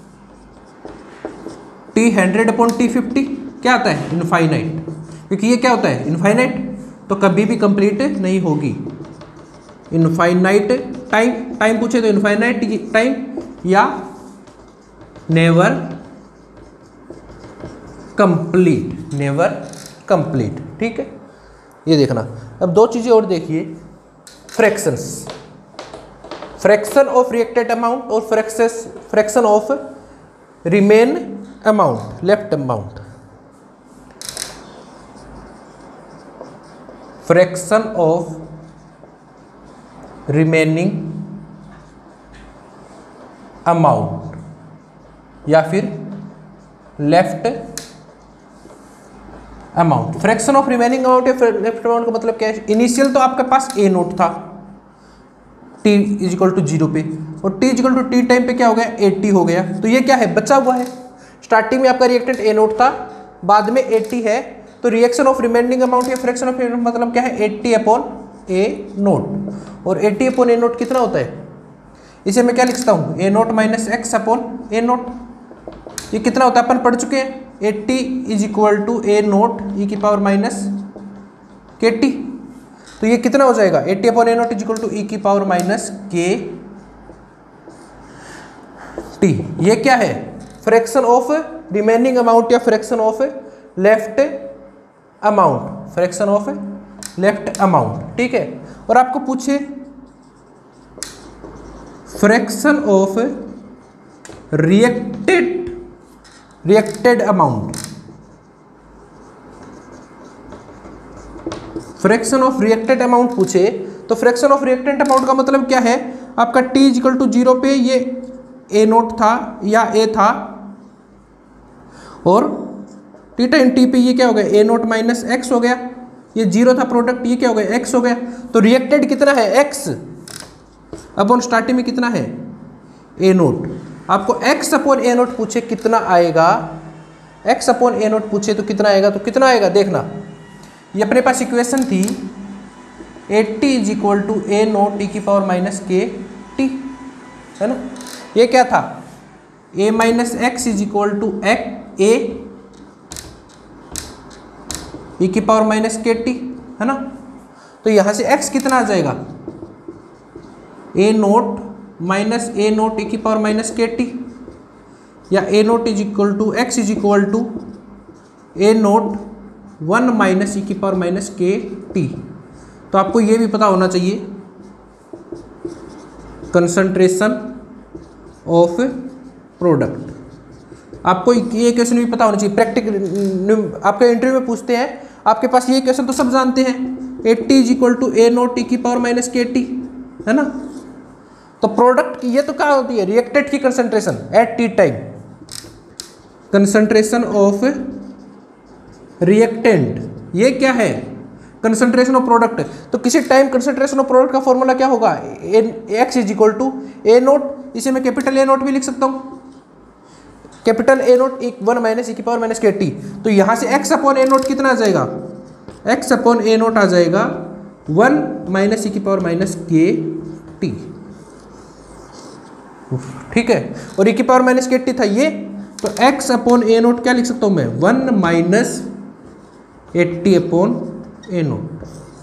T 100 upon T 50 क्या आता है इनफाइनाइट, क्योंकि ये क्या होता है इनफाइनाइट, तो कभी भी कंप्लीट नहीं होगी। इनफाइनाइट टाइम, टाइम पूछे तो इनफाइनाइट टाइम या नेवर कंप्लीट, नेवर कंप्लीट। ठीक है, ये देखना। अब 2 चीजें और देखिए, fractions, fraction of reacted amount और fraction of remain amount, left amount. Fraction of remaining amount या फिर left amount. Fraction of remaining amount या लेफ्ट अमाउंट का मतलब क्या है, इनिशियल तो आपके पास ए नोट था t इज इक्वल टू 0 पे और t is equal to T time पे क्या हो गया 80 हो गया, तो ये क्या है बचा हुआ है। स्टार्टिंग में आपका रिएक्टेंट ए नोट था, बाद में 80 है, तो रिएक्शन ऑफ रिमेनिंग अमाउंट या फ्रैक्शन ऑफ मतलब क्या है 80 अपॉन ए नोट, और 80 अपॉन ए नोट कितना होता है, इसे मैं क्या लिखता हूँ A note minus X upon A note. ये कितना होता है अपन पढ़ चुके हैं 80 is equal to A note ई की पावर माइनस के टी, तो ये कितना हो जाएगा 80 upon A note is equal to ई की पावर माइनस के टी। ये क्या है फ्रैक्शन ऑफ रिमेनिंग अमाउंट या fraction of left amount, fraction of left amount. ठीक है, और आपको पूछे fraction of reacted amount, fraction of reactant amount पूछे तो फ्रैक्शन ऑफ रिएक्टेंट अमाउंट का मतलब क्या है, आपका t इक्वल टू 0 पे ये ए नोट था या ए था, और टी टाइम टी पे ये क्या हो गया, ए नोट माइनस एक्स हो गया, ये 0 था प्रोडक्ट, ये क्या हो गया, एक्स हो गया। तो रिएक्टेंट कितना है, एक्स अपॉन स्टार्टिंग में कितना है, ए नोट। आपको एक्स अपॉन ए नोट पूछे कितना आएगा, एक्स अपॉन ए नोट पूछे तो कितना आएगा, तो कितना आएगा देखना, ये अपने पास इक्वेशन थी 80 is equal to A note T की पावर माइनस के टी, है ना। ये क्या था, A minus X is equal to A e की पावर माइनस के टी, है ना। तो यहाँ से x कितना आ जाएगा, A note minus A note ई की पावर माइनस के टी, या A note is equal to X is equal to A nought 1 minus e की पावर माइनस के टी। तो आपको ये भी पता होना चाहिए कंसंट्रेशन ऑफ प्रोडक्ट, आपको ये क्वेश्चन भी पता होना चाहिए। प्रैक्टिकल आपके इंटरव्यू में पूछते हैं, आपके पास ये क्वेश्चन तो सब जानते हैं, 80 is equal to A note T की पावर माइनस के टी, है ना। तो प्रोडक्ट की ये तो क्या होती है, रिएक्टेंट की concentration at T time, concentration of reactant, ये क्या है, कंसंट्रेशन ऑफ प्रोडक्ट। तो किसी टाइम कंसंट्रेशन ऑफ प्रोडक्ट का फॉर्मूला क्या होगा, X is equal to A nought, इसे मैं कैपिटल ए नोट भी लिख सकता हूँ, capital A nought 1 minus e की पावर माइनस के टी। तो यहाँ से एक्स अपॉन ए नोट कितना आ जाएगा, एक्स अपॉन ए नोट आ जाएगा 1 माइनस ई की पावर माइनस के टी, ठीक है। और ई की पावर माइनस के टी था ये, तो एक्स अपॉन ए नोट क्या लिख सकता हूँ मैं, 1 माइनस 80 अपॉन ए नोट,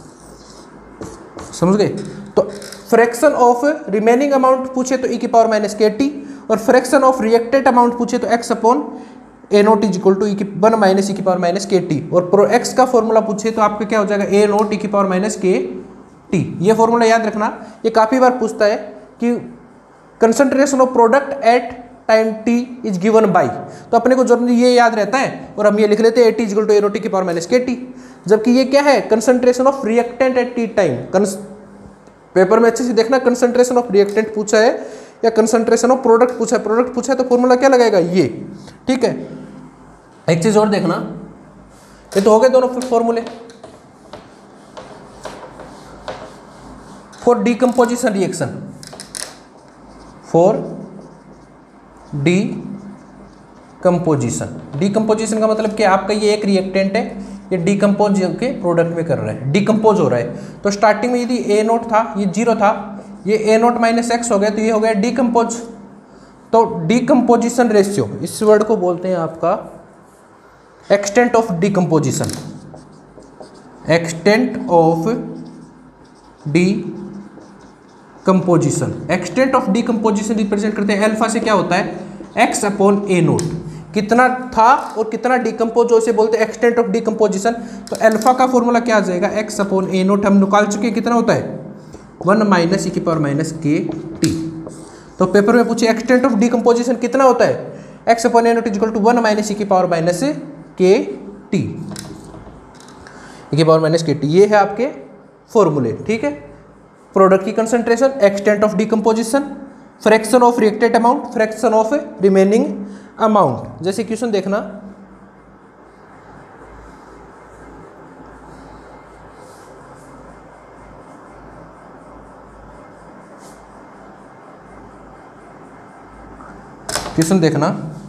समझ गए। तो फ्रैक्शन ऑफ रिमेनिंग अमाउंट पूछे तो ई की पावर माइनस के टी, और फ्रैक्शन ऑफ रिएक्टेंट अमाउंट पूछे तो X upon A note is equal to 1 minus e की पावर माइनस के टी, और प्रो एक्स का फॉर्मूला पूछे तो आपका क्या हो जाएगा, ए नोट ई की पावर माइनस के टी। ये फॉर्मूला याद रखना, ये काफ़ी बार पूछता है कि concentration of product at time T is given by, तो अपने को जरूरी ये याद रहता है, और हम ये लिख लेते हैं 80 is equal to A note ई की पावर माइनस के टी, जबकि ये क्या है, concentration of reactant at T time. Paper में अच्छे से देखना, कंसंट्रेशन ऑफ रिएक्टेंट पूछा है या कंसंट्रेशन ऑफ प्रोडक्ट पूछा है, प्रोडक्ट पूछा है तो फॉर्मूला क्या लगाएगा, ये, ठीक है। एक चीज और देखना, ये तो हो गए दोनों फॉर्मूले। For decomposition reaction, for decomposition, decomposition का मतलब क्या, आपका ये एक रिएक्टेंट है, ये डीकम्पोज के प्रोडक्ट में कर रहा है, डीकम्पोज हो रहा है। तो स्टार्टिंग में यदि ए नोट था, ये 0 था, ये ए नोट माइनस एक्स हो गया, तो ये हो गया डीकम्पोज। तो डीकम्पोजिशन रेशियो, इस वर्ड को बोलते हैं आपका extent of decomposition, extent of decomposition, extent of decomposition represent करते हैं अल्फा से, क्या होता है, एक्स अपॉन ए नोट, कितना था और कितना डीकम्पोज हो, इसे बोलते हैं एक्सटेंट ऑफ डीकम्पोजिशन। तो अल्फा का फॉर्मूला क्या आ जाएगा, एक्स अपॉन ए नोट हम निकाल चुके हैं, कितना होता है 1 माइनस ई की पावर माइनस के टी। तो पेपर में पूछे एक्सटेंट ऑफ डीकम्पोजिशन कितना होता है, X upon A note is equal to 1 minus e की power minus K T, e की पावर माइनस के टी, ये है आपके फॉर्मूले, ठीक है। प्रोडक्ट की concentration, extent of decomposition, fraction of reactant amount, fraction of remaining amount. जैसे क्वेश्चन देखना, क्वेश्चन देखना,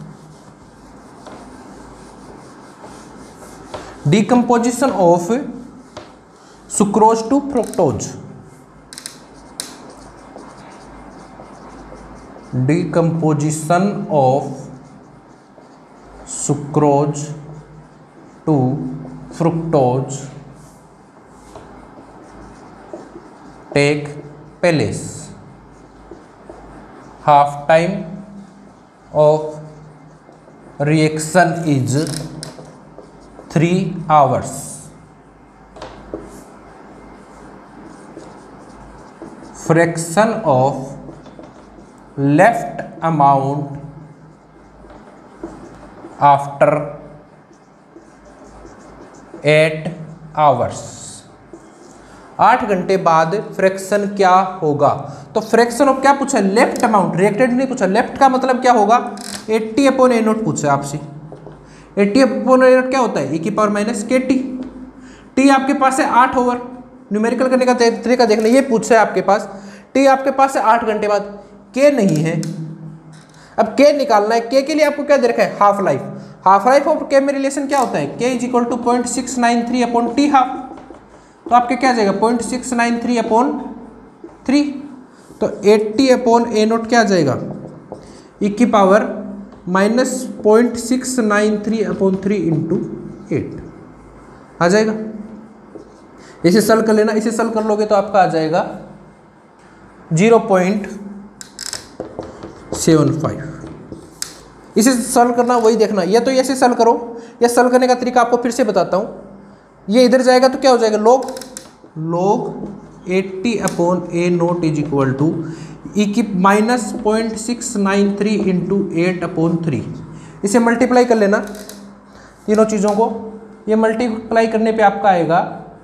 decomposition of sucrose to fructose, decomposition of sucrose to fructose take place, half time of reaction is 3 hours. Fraction of left amount after 8 hours. 8 घंटे बाद fraction क्या होगा। तो fraction of क्या पूछा, लेफ्ट अमाउंट, रिएक्टेड नहीं पूछा। लेफ्ट का मतलब क्या होगा, 80/A0 पूछा आपसे। 80/A0 क्या होता है, e की पावर माइनस KT। टी आपके पास है 8 ओवर, न्यूमेरिकल करने का तरीका देखना, ये पूछा है आपके पास। टी आपके पास है 8 घंटे बाद, के नहीं है। अब के निकालना है, के लिए आपको क्या दे रखा है, हाफ लाइफ। हाफ लाइफ और के में रिलेशन क्या होता है, के is equal to 0.693/T half. तो आपके क्या आ जाएगा 0.693/3। तो 80/A0 क्या आ जाएगा, e की पावर माइनस 0.693/3 इंटू 8 आ जाएगा। इसे सॉल्व कर लेना, इसे सॉल्व कर लोगे तो आपका आ जाएगा 0.75। इसे सॉल्व करना वही देखना, या तो ऐसे सॉल्व करो, या सॉल्व करने का तरीका आपको फिर से बताता हूँ। ये इधर जाएगा तो क्या हो जाएगा, log 80/A0 is equal to ई की माइनस 0.693 इंटू 8/3। इसे मल्टीप्लाई कर लेना तीनों चीज़ों को। ये मल्टीप्लाई करने पे आपका आएगा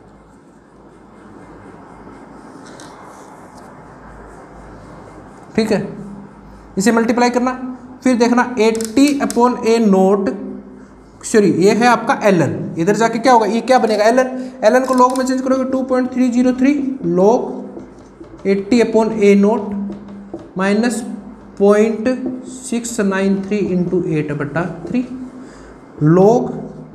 ठीक है, इसे मल्टीप्लाई करना, फिर देखना 80/A0 सॉरी ये है आपका ln, इधर जाके क्या होगा, ये क्या बनेगा ln को log में चेंज करोगे 2.303 log 80/A0 minus 0.693 into 8/3 log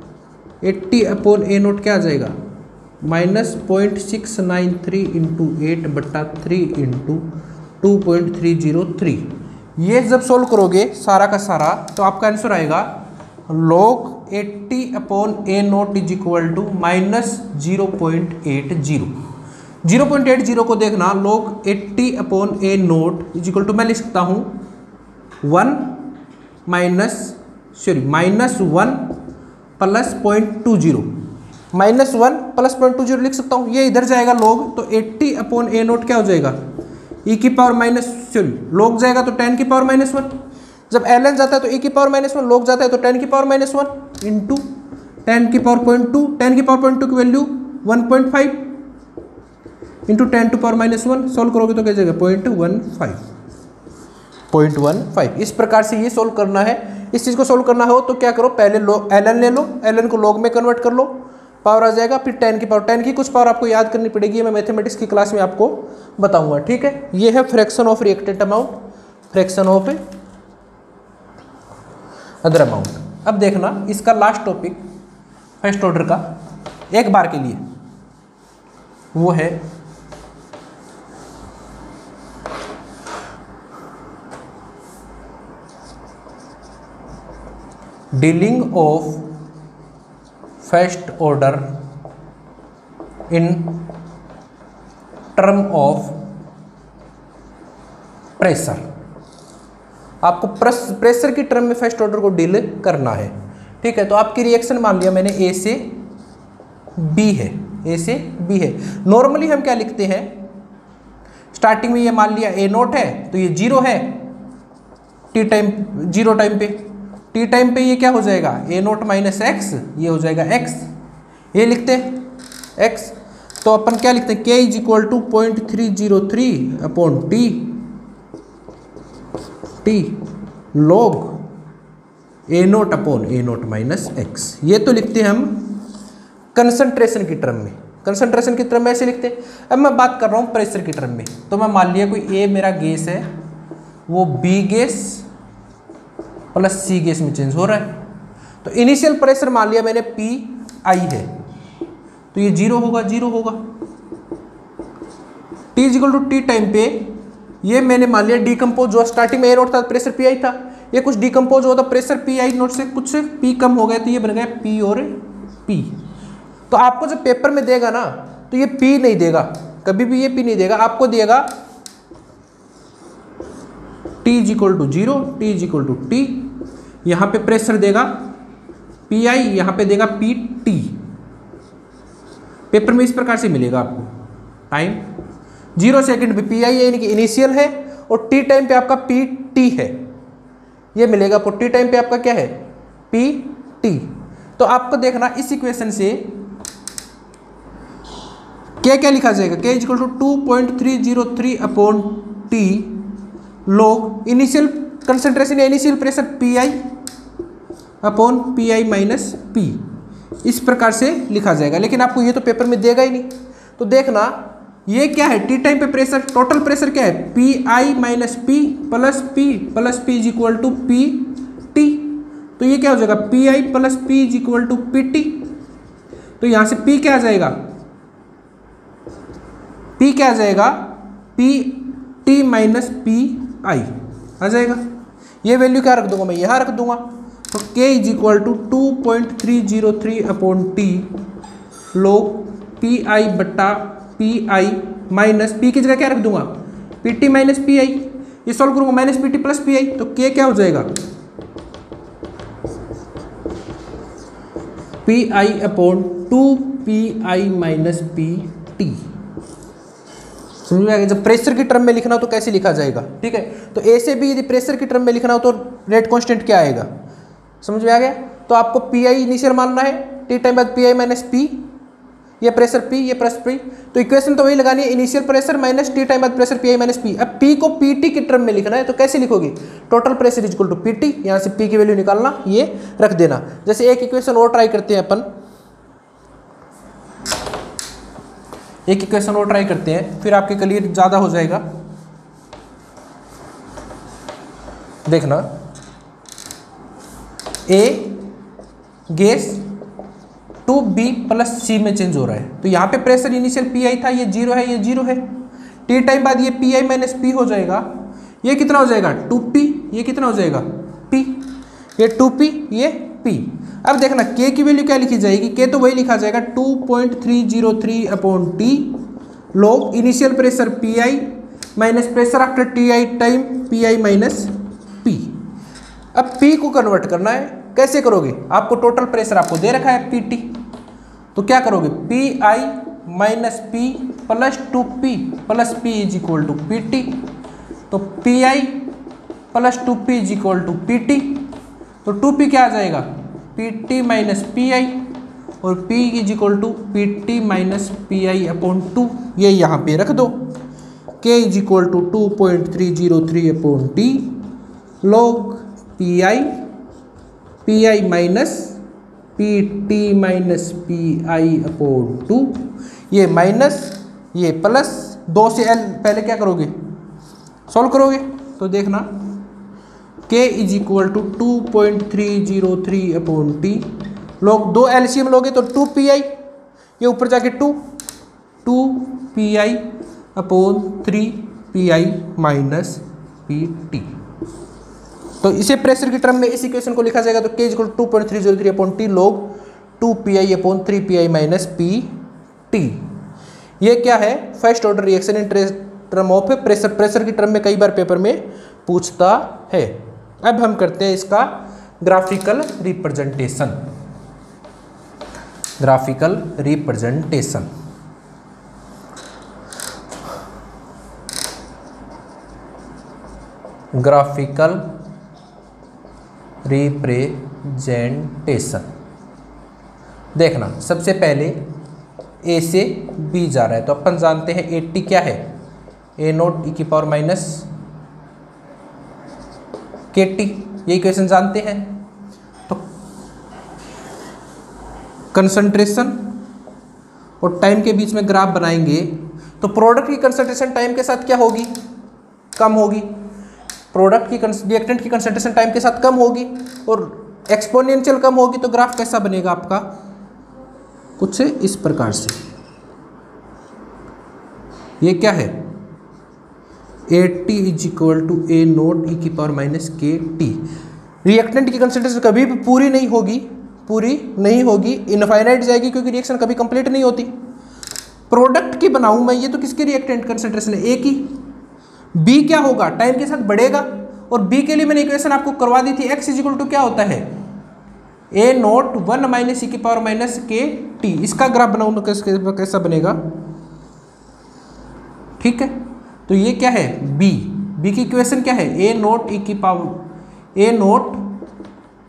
80/A0 क्या आ जाएगा, माइनस 0.693 इंटू 8/3 इंटू 2.303। ये जब सोल्व करोगे सारा का सारा तो आपका आंसर आएगा log 80/A0 is equal to minus 0.80। 0.80 को देखना, log 80/A0 is equal to मैं लिख सकता हूँ 1 माइनस 1 प्लस 0.20, माइनस 1 प्लस 0.20 लिख सकता हूँ। ये इधर जाएगा log, तो 80/A0 क्या हो जाएगा, e की पावर माइनस log जाएगा तो 10 की पावर माइनस 1। जब ln जाता है तो e की पावर माइनस 1, log जाता है तो 10 की पावर माइनस 1 इंटू 10 की पावर 0.2। 10 की पावर 0.2 की value 1.5 into 10 to power minus 1। Solve करोगे तो क्या जाएगा 0.15। इस प्रकार से ये सोल्व करना है। इस चीज़ को सोल्व करना हो तो क्या करो, पहले ln ले लो, ln को log में कन्वर्ट कर लो, पावर आ जाएगा। फिर 10 की पावर, 10 की कुछ पावर आपको याद करनी पड़ेगी, मैं मैथमेटिक्स की क्लास में आपको बताऊंगा। ठीक है, ये है fraction of reactant amount, fraction of other amount. अब देखना इसका लास्ट टॉपिक फर्स्ट ऑर्डर का एक बार के लिए, वो है dealing of first order in term of pressure. आपको प्रेशर की टर्म में फर्स्ट ऑर्डर को डील करना है। ठीक है, तो आपकी रिएक्शन मान लिया मैंने ए से बी है, ए से बी है। नॉर्मली हम क्या लिखते हैं, स्टार्टिंग में ये मान लिया A0 है तो ये 0 है, टी टाइम 0 टाइम पे, टी टाइम पे ये क्या हो जाएगा A0 माइनस एक्स, ये हो जाएगा x, ये लिखते हैं x। तो अपन क्या लिखते हैं, k is equal to 0.303/T log A0/A0 minus X. ये तो लिखते हैं हम कंसंट्रेशन की टर्म में, कंसंट्रेशन की टर्म में ऐसे लिखते हैं। अब मैं बात कर रहा हूँ प्रेशर की टर्म में। तो मैं मान लिया कोई A मेरा गैस है, वो B gas plus C gas में चेंज हो रहा है। तो इनिशियल प्रेशर मान लिया मैंने PI है, तो ये 0 होगा, 0 होगा। T is equal to T time पे ये मैंने मान लिया डिकम्पोज, जो स्टार्टिंग में A0 था प्रेशर PI था, ये कुछ डिकम्पोज होता प्रेशर PI0 से कुछ P कम हो गया, तो ये बन गया P और P। तो आपको जब पेपर में देगा ना तो ये P नहीं देगा, कभी भी ये P नहीं देगा, आपको देगा T is equal to 0, T is equal to T, यहाँ पे प्रेशर देगा PI, यहाँ पे देगा PT। पेपर में इस प्रकार से मिलेगा आपको। टाइम 0 सेकंड पे PI यानी कि इनिशियल है, और T टाइम पे आपका PT है, ये मिलेगा आपको। T टाइम पे आपका क्या है PT। तो आपको देखना इस इक्वेशन से K क्या लिखा जाएगा, K is equal to 2.303 upon T log initial concentration या initial pressure PI upon PI minus P, इस प्रकार से लिखा जाएगा। लेकिन आपको ये तो पेपर में देगा ही नहीं, तो देखना ये क्या है, टी टाइम पे प्रेशर, टोटल प्रेशर क्या है, PI minus P plus P is equal to PT। तो ये क्या हो जाएगा, PI plus P is equal to PT। तो यहां से P क्या आ जाएगा, P क्या आ जाएगा, PT माइनस PI आ जाएगा। ये वैल्यू क्या रख दूंगा मैं, यहां रख दूंगा। तो K is equal to 2.303 upon T log PI बट्टा PI माइनस P की जगह क्या रख दूंगा, PT माइनस PI। ये सॉल्व करूंगा, माइनस PT प्लस PI, तो K क्या हो जाएगा, PI upon 2PI minus PT। समझ में आ गया। जब प्रेशर की टर्म में लिखना हो तो कैसे लिखा जाएगा, ठीक है। तो ए से बी यदि प्रेशर की टर्म में लिखना हो तो रेट कांस्टेंट क्या आएगा, समझ में आ गया। तो आपको PI इनिशियल मानना है, टी टाइम बाद PI माइनस P, ये प्रेशर P, ये प्रेशर P। तो इक्वेशन तो वही लगानी है, initial pressure minus T time बाद प्रेशर PI माइनस P। अब P को PT की टर्म में लिखना है, तो कैसे लिखोगे, total pressure is equal to PT, यहाँ से P की वैल्यू निकालना, ये रख देना। जैसे एक इक्वेशन और ट्राई करते हैं अपन, एक इक्वेशन और ट्राई करते हैं, फिर आपके क्लियर ज़्यादा हो जाएगा। देखना, A gas 2B plus C में चेंज हो रहा है। तो यहाँ पे प्रेशर इनिशियल PI था, ये 0 है, ये 0 है। टी टाइम बाद ये PI माइनस P हो जाएगा, ये कितना हो जाएगा 2P, ये कितना हो जाएगा P, ये 2P, ये P। अब देखना K की वैल्यू क्या लिखी जाएगी, K तो वही लिखा जाएगा 2.303 upon T log initial pressure PI minus pressure after TI time PI minus P। अब P को कन्वर्ट करना है, कैसे करोगे, आपको टोटल प्रेशर आपको दे रखा है PT, तो क्या करोगे, PI minus P plus 2P plus P is equal to PT। तो PI plus 2P is equal to PT। तो 2P क्या आ जाएगा, PT माइनस PI, और P is equal to PT minus PI upon 2, ये यहाँ पे रख दो। K is equal to 2.303 upon T log PI minus PT minus PI upon 2, ये माइनस ये प्लस, 2 से L पहले क्या करोगे, सॉल्व करोगे। तो देखना K is equal to 2.303 upon T log 2 LCM लोगे तो 2PI, ये ऊपर जाके 2PI upon 3PI minus PT। तो इसे प्रेशर की टर्म में इस इक्वेशन को लिखा जाएगा। तो K is equal to 2.303 upon T log 2PI upon 3PI minus PT। ये क्या है, first order reaction in term of pressure, pressure की टर्म में कई बार पेपर में पूछता है। अब हम करते हैं इसका graphical representation. Graphical representation, graphical representation. देखना, सबसे पहले A से B जा रहा है, तो अपन जानते हैं 80 क्या है, A0 e की पावर माइनस KT, ये इक्वेशन जानते हैं। तो कंसंट्रेशन और टाइम के बीच में ग्राफ बनाएंगे, तो प्रोडक्ट की कंसंट्रेशन टाइम के साथ क्या होगी, कम होगी। प्रोडक्ट की रिएक्टेंट की कंसंट्रेशन टाइम के साथ कम होगी और एक्सपोनेंशियल कम होगी, तो ग्राफ कैसा बनेगा आपका, कुछ इस प्रकार से। ये क्या है, 80 is equal to A0 e की पावर माइनस KT। रिएक्टेंट की कंसंट्रेशन कभी भी पूरी नहीं होगी, इनफाइनाइट जाएगी, क्योंकि रिएक्शन कभी कंप्लीट नहीं होती। प्रोडक्ट की बनाऊं मैं, ये तो किसकी रिएक्टेंट कंसंट्रेशन है, A की। B क्या होगा, टाइम के साथ बढ़ेगा, और B के लिए मैंने इक्वेशन आपको करवा दी थी, x इज इक्वल टू क्या होता है, A0 1 माइनस e की पावर माइनस KT। इसका ग्राफ बनाऊं तो कैसा बनेगा, ठीक है। तो ये क्या है, B की इक्वेशन क्या है, A0 e की पावर A0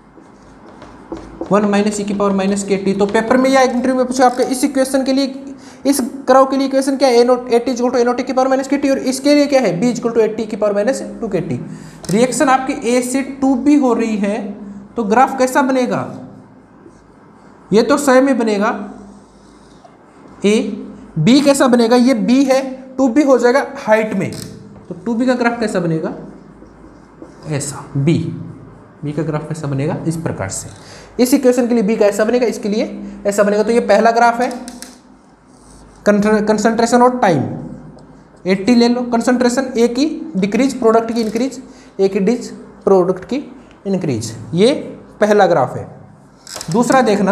1 माइनस e की पावर माइनस KT। तो पेपर में या इंटरव्यू में पूछा आपके इस इक्वेशन के लिए इस कर्व के लिए इक्वेशन क्या है, A naught A T equal to A naught की पावर माइनस के टी, और इसके लिए क्या है, B equal to A T की power minus 2 K T. Reaction आपकी ए से टू बी हो रही है तो ग्राफ कैसा बनेगा, ये तो सही में बनेगा ए, बी कैसा बनेगा, ये बी है, टू बी हो जाएगा हाइट में, तो टू बी का ग्राफ कैसा बनेगा, ऐसा बी का ग्राफ कैसा बनेगा, इस प्रकार से। इस इक्वेशन के लिए बी कैसा बनेगा, इसके लिए ऐसा बनेगा। तो ये पहला ग्राफ है कंसंट्रेशन और टाइम, 80 ले लो कंसंट्रेशन, ए की डिक्रीज प्रोडक्ट की इंक्रीज, ए की डिज प्रोडक्ट की इंक्रीज, ये पहला ग्राफ है। दूसरा देखना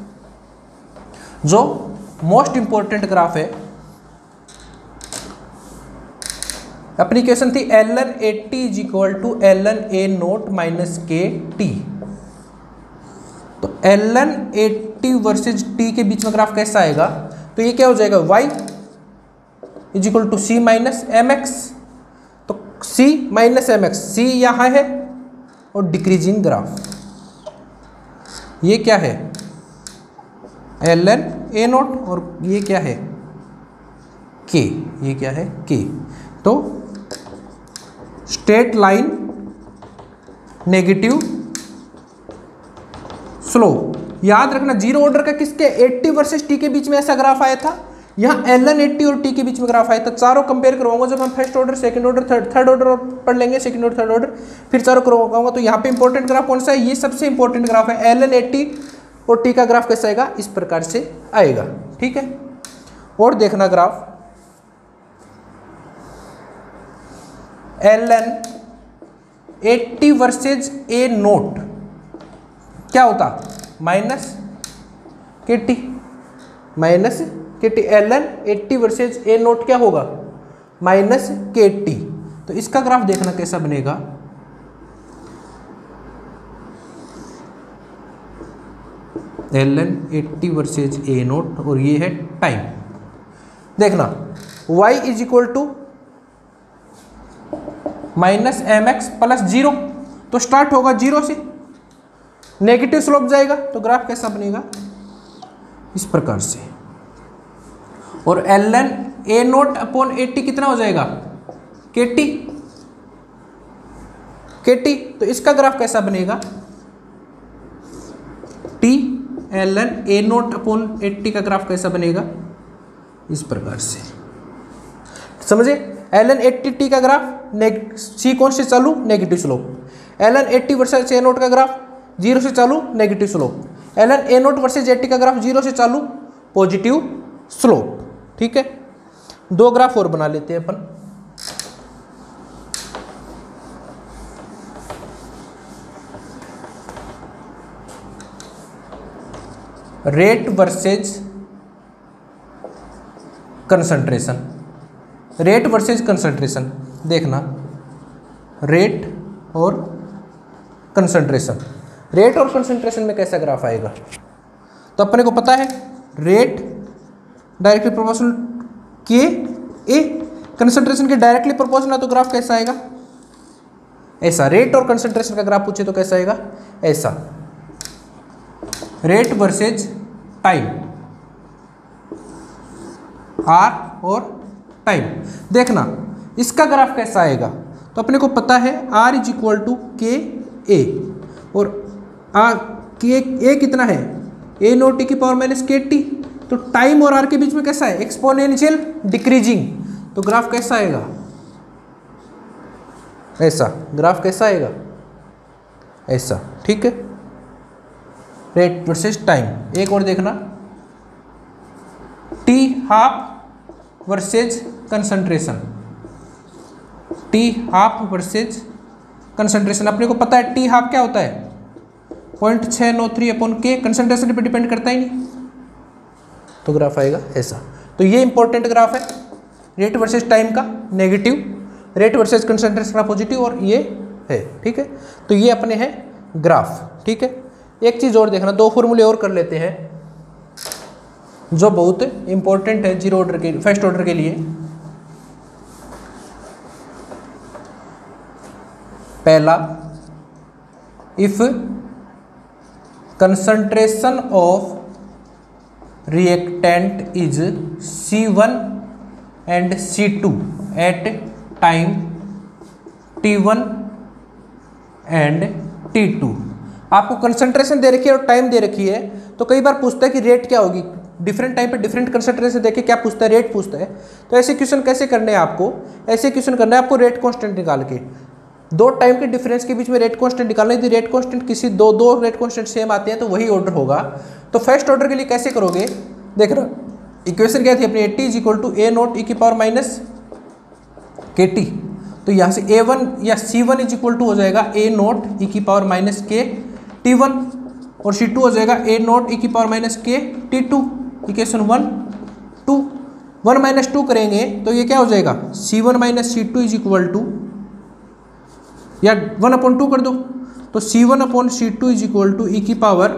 जो मोस्ट इंपॉर्टेंट ग्राफ है, अपनी इक्वेशन थी ln 80 is equal to ln a naught minus K T. तो ln 80 वर्सेज t के बीच में ग्राफ कैसा आएगा, तो ये क्या हो जाएगा, y is equal to C minus M X, तो c minus M X, C यहाँ है और डिक्रीजिंग ग्राफ, ये क्या है ln a नोट, और ये क्या है k, ये क्या है k। तो स्ट्रेट लाइन नेगेटिव स्लोप, याद रखना जीरो ऑर्डर का किसके 80 वर्सेस टी के बीच में ऐसा ग्राफ आया था, यहाँ ln 80 और टी के बीच में ग्राफ आया था। चारों कंपेयर करवाऊंगा जब हम first order second order third order और पढ़ लेंगे, सेकंड और थर्ड ऑर्डर, फिर चारों करवाऊंगा। तो यहाँ पे इंपॉर्टेंट ग्राफ कौन सा है, ये सबसे इंपॉर्टेंट ग्राफ है, ln 80 और टी का ग्राफ कैसा आएगा, इस प्रकार से आएगा, ठीक है। और देखना graph ln 80 versus A naught क्या होता, minus K T, minus K T, ln 80 versus A naught क्या होगा, माइनस के टी। तो इसका ग्राफ देखना कैसा बनेगा, ln 80 वर्सेज ए नोट, और ये है टाइम। देखना y is equal to minus M X plus 0, तो स्टार्ट होगा 0 से, नेगेटिव स्लोप जाएगा, तो ग्राफ कैसा बनेगा, इस प्रकार से। और ln a नोट अपॉन 80 कितना हो जाएगा, kt, तो इसका ग्राफ कैसा बनेगा, t ln a note upon 80 का ग्राफ कैसा बनेगा, इस प्रकार से, समझे। ln 80 टी का ग्राफ सी कौन से चालू, negative slope, ln 80 versus A naught का ग्राफ 0 से चालू negative slope, ln A naught versus 80 का ग्राफ 0 से चालू पॉजिटिव स्लोप, ठीक है। दो ग्राफ और बना लेते हैं अपन, rate versus concentration, rate versus concentration, देखना रेट और कंसंट्रेशन, रेट और कंसंट्रेशन में कैसा ग्राफ आएगा, तो अपने को पता है रेट डायरेक्टली प्रोपोर्शनल के ए, कंसंट्रेशन के डायरेक्टली प्रोपोर्शनल है, तो ग्राफ कैसा आएगा, ऐसा। रेट और कंसंट्रेशन का ग्राफ पूछे तो कैसा आएगा, ऐसा। रेट वर्सेज टाइम, आर और टाइम, देखना इसका ग्राफ कैसा आएगा, तो अपने को पता है R is equal to K ए, और के ए कितना है, ए नोट टी की पावर माइनस के टी, तो टाइम और R के बीच में कैसा है, एक्सपोनेंशियल डिक्रीजिंग, तो ग्राफ कैसा आएगा, ऐसा। ग्राफ कैसा आएगा, ऐसा, ठीक है। Rate versus time. एक और देखना, T half versus concentration, T half versus concentration, अपने को पता है टी हाफ क्या होता है, 0.693 अपॉन के, कंसंट्रेशन पे डिपेंड करता ही नहीं, तो ग्राफ आएगा ऐसा। तो ये इंपॉर्टेंट ग्राफ है रेट वर्सेज टाइम का, नेगेटिव, रेट वर्सेज कंसंट्रेशन का पॉजिटिव, और ये है, ठीक है। तो ये अपने हैं ग्राफ, ठीक है। एक चीज़ और देखना, दो फॉर्मूले और कर लेते हैं जो बहुत इंपॉर्टेंट है जीरो ऑर्डर के, फर्स्ट ऑर्डर के लिए। पहला, if concentration of reactant is C1 and C2 at time T1 and T2। आपको कंसंट्रेशन दे रखी है और टाइम दे रखी है, तो कई बार पूछता है कि रेट क्या होगी, डिफरेंट टाइम पे डिफरेंट कंसंट्रेशन देके क्या पूछता है, रेट पूछता है। तो ऐसे क्वेश्चन कैसे करने हैं आपको, ऐसे क्वेश्चन करना है आपको रेट कांस्टेंट निकाल के, दो टाइम के डिफरेंस के बीच में रेट कांस्टेंट निकालना है। यदि रेट कांस्टेंट किसी दो रेट कांस्टेंट सेम आते हैं तो वही ऑर्डर होगा। तो फर्स्ट ऑर्डर के लिए कैसे करोगे, देख रहा इक्वेशन क्या थी अपनी, T is equal to A note ई की पावर माइनस के टी। तो यहाँ से A1 या C1 इज इक्वल टू हो जाएगा ए नोट ई की पावर माइनस के T1 और C2 हो जाएगा ए नोट ई की पावर माइनस के T2। इक्वेशन 1 2 1 माइनस 2 करेंगे तो ये क्या हो जाएगा, C1 minus C2 is equal to, या 1/2 कर दो तो C1/C2 इज इक्वल टू ई की पावर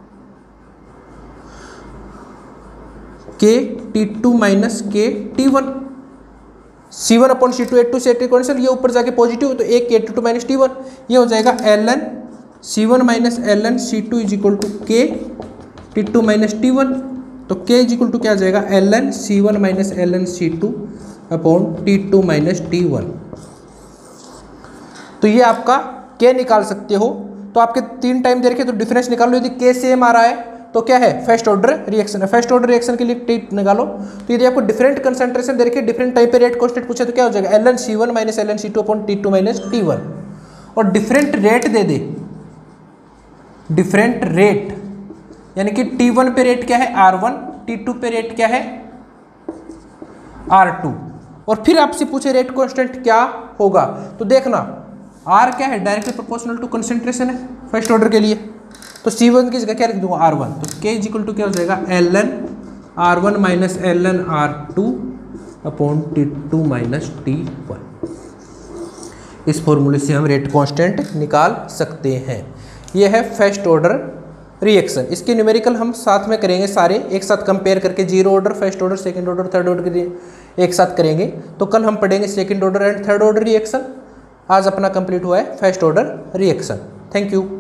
के T2 माइनस के T1। C1/C2 8 से 8 कैंसिल, ये ऊपर जाके पॉजिटिव तो एक के T2 माइनस T1, ये हो जाएगा ln C1 minus ln C2 is equal to K T2 minus T1। तो k इज इक्वल टू क्या आ जाएगा, ln C1 minus ln C2 upon T2 minus T1। तो ये आपका k निकाल सकते हो। तो आपके 3 टाइम दे रखे तो डिफरेंस निकाल लो, यदि k सेम आ रहा है तो क्या है, फर्स्ट ऑर्डर रिएक्शन है। फर्स्ट ऑर्डर रिएक्शन के लिए टी निकालो। तो यदि आपको डिफरेंट कंसंट्रेशन दे रखे, डिफरेंट टाइम पे रेट कांस्टेंट पूछे तो क्या हो जाएगा, ln C1 minus ln C2 upon T2 minus T1। और डिफरेंट रेट दे दे, डिफरेंट रेट यानी कि T1 पे रेट क्या है R1, T2 पे रेट क्या है R2, और फिर आपसे पूछे रेट कांस्टेंट क्या होगा। तो देखना R क्या है, डायरेक्टली प्रोपोर्शनल टू कंसंट्रेशन है फर्स्ट ऑर्डर के लिए। तो C1 की जगह क्या लिख दूंगा, R1। तो K इज इक्वल टू क्या हो जाएगा, ln R1 minus ln R2 upon T2 minus T1। इस फॉर्मूले से हम रेट कांस्टेंट निकाल सकते हैं। यह है फर्स्ट ऑर्डर रिएक्शन। इसके न्यूमेरिकल हम साथ में करेंगे, सारे एक साथ कंपेयर करके, zero order, first order, second order, third order के एक साथ करेंगे। तो कल हम पढ़ेंगे second order and third order reaction. आज अपना कंप्लीट हुआ है first order reaction. Thank you.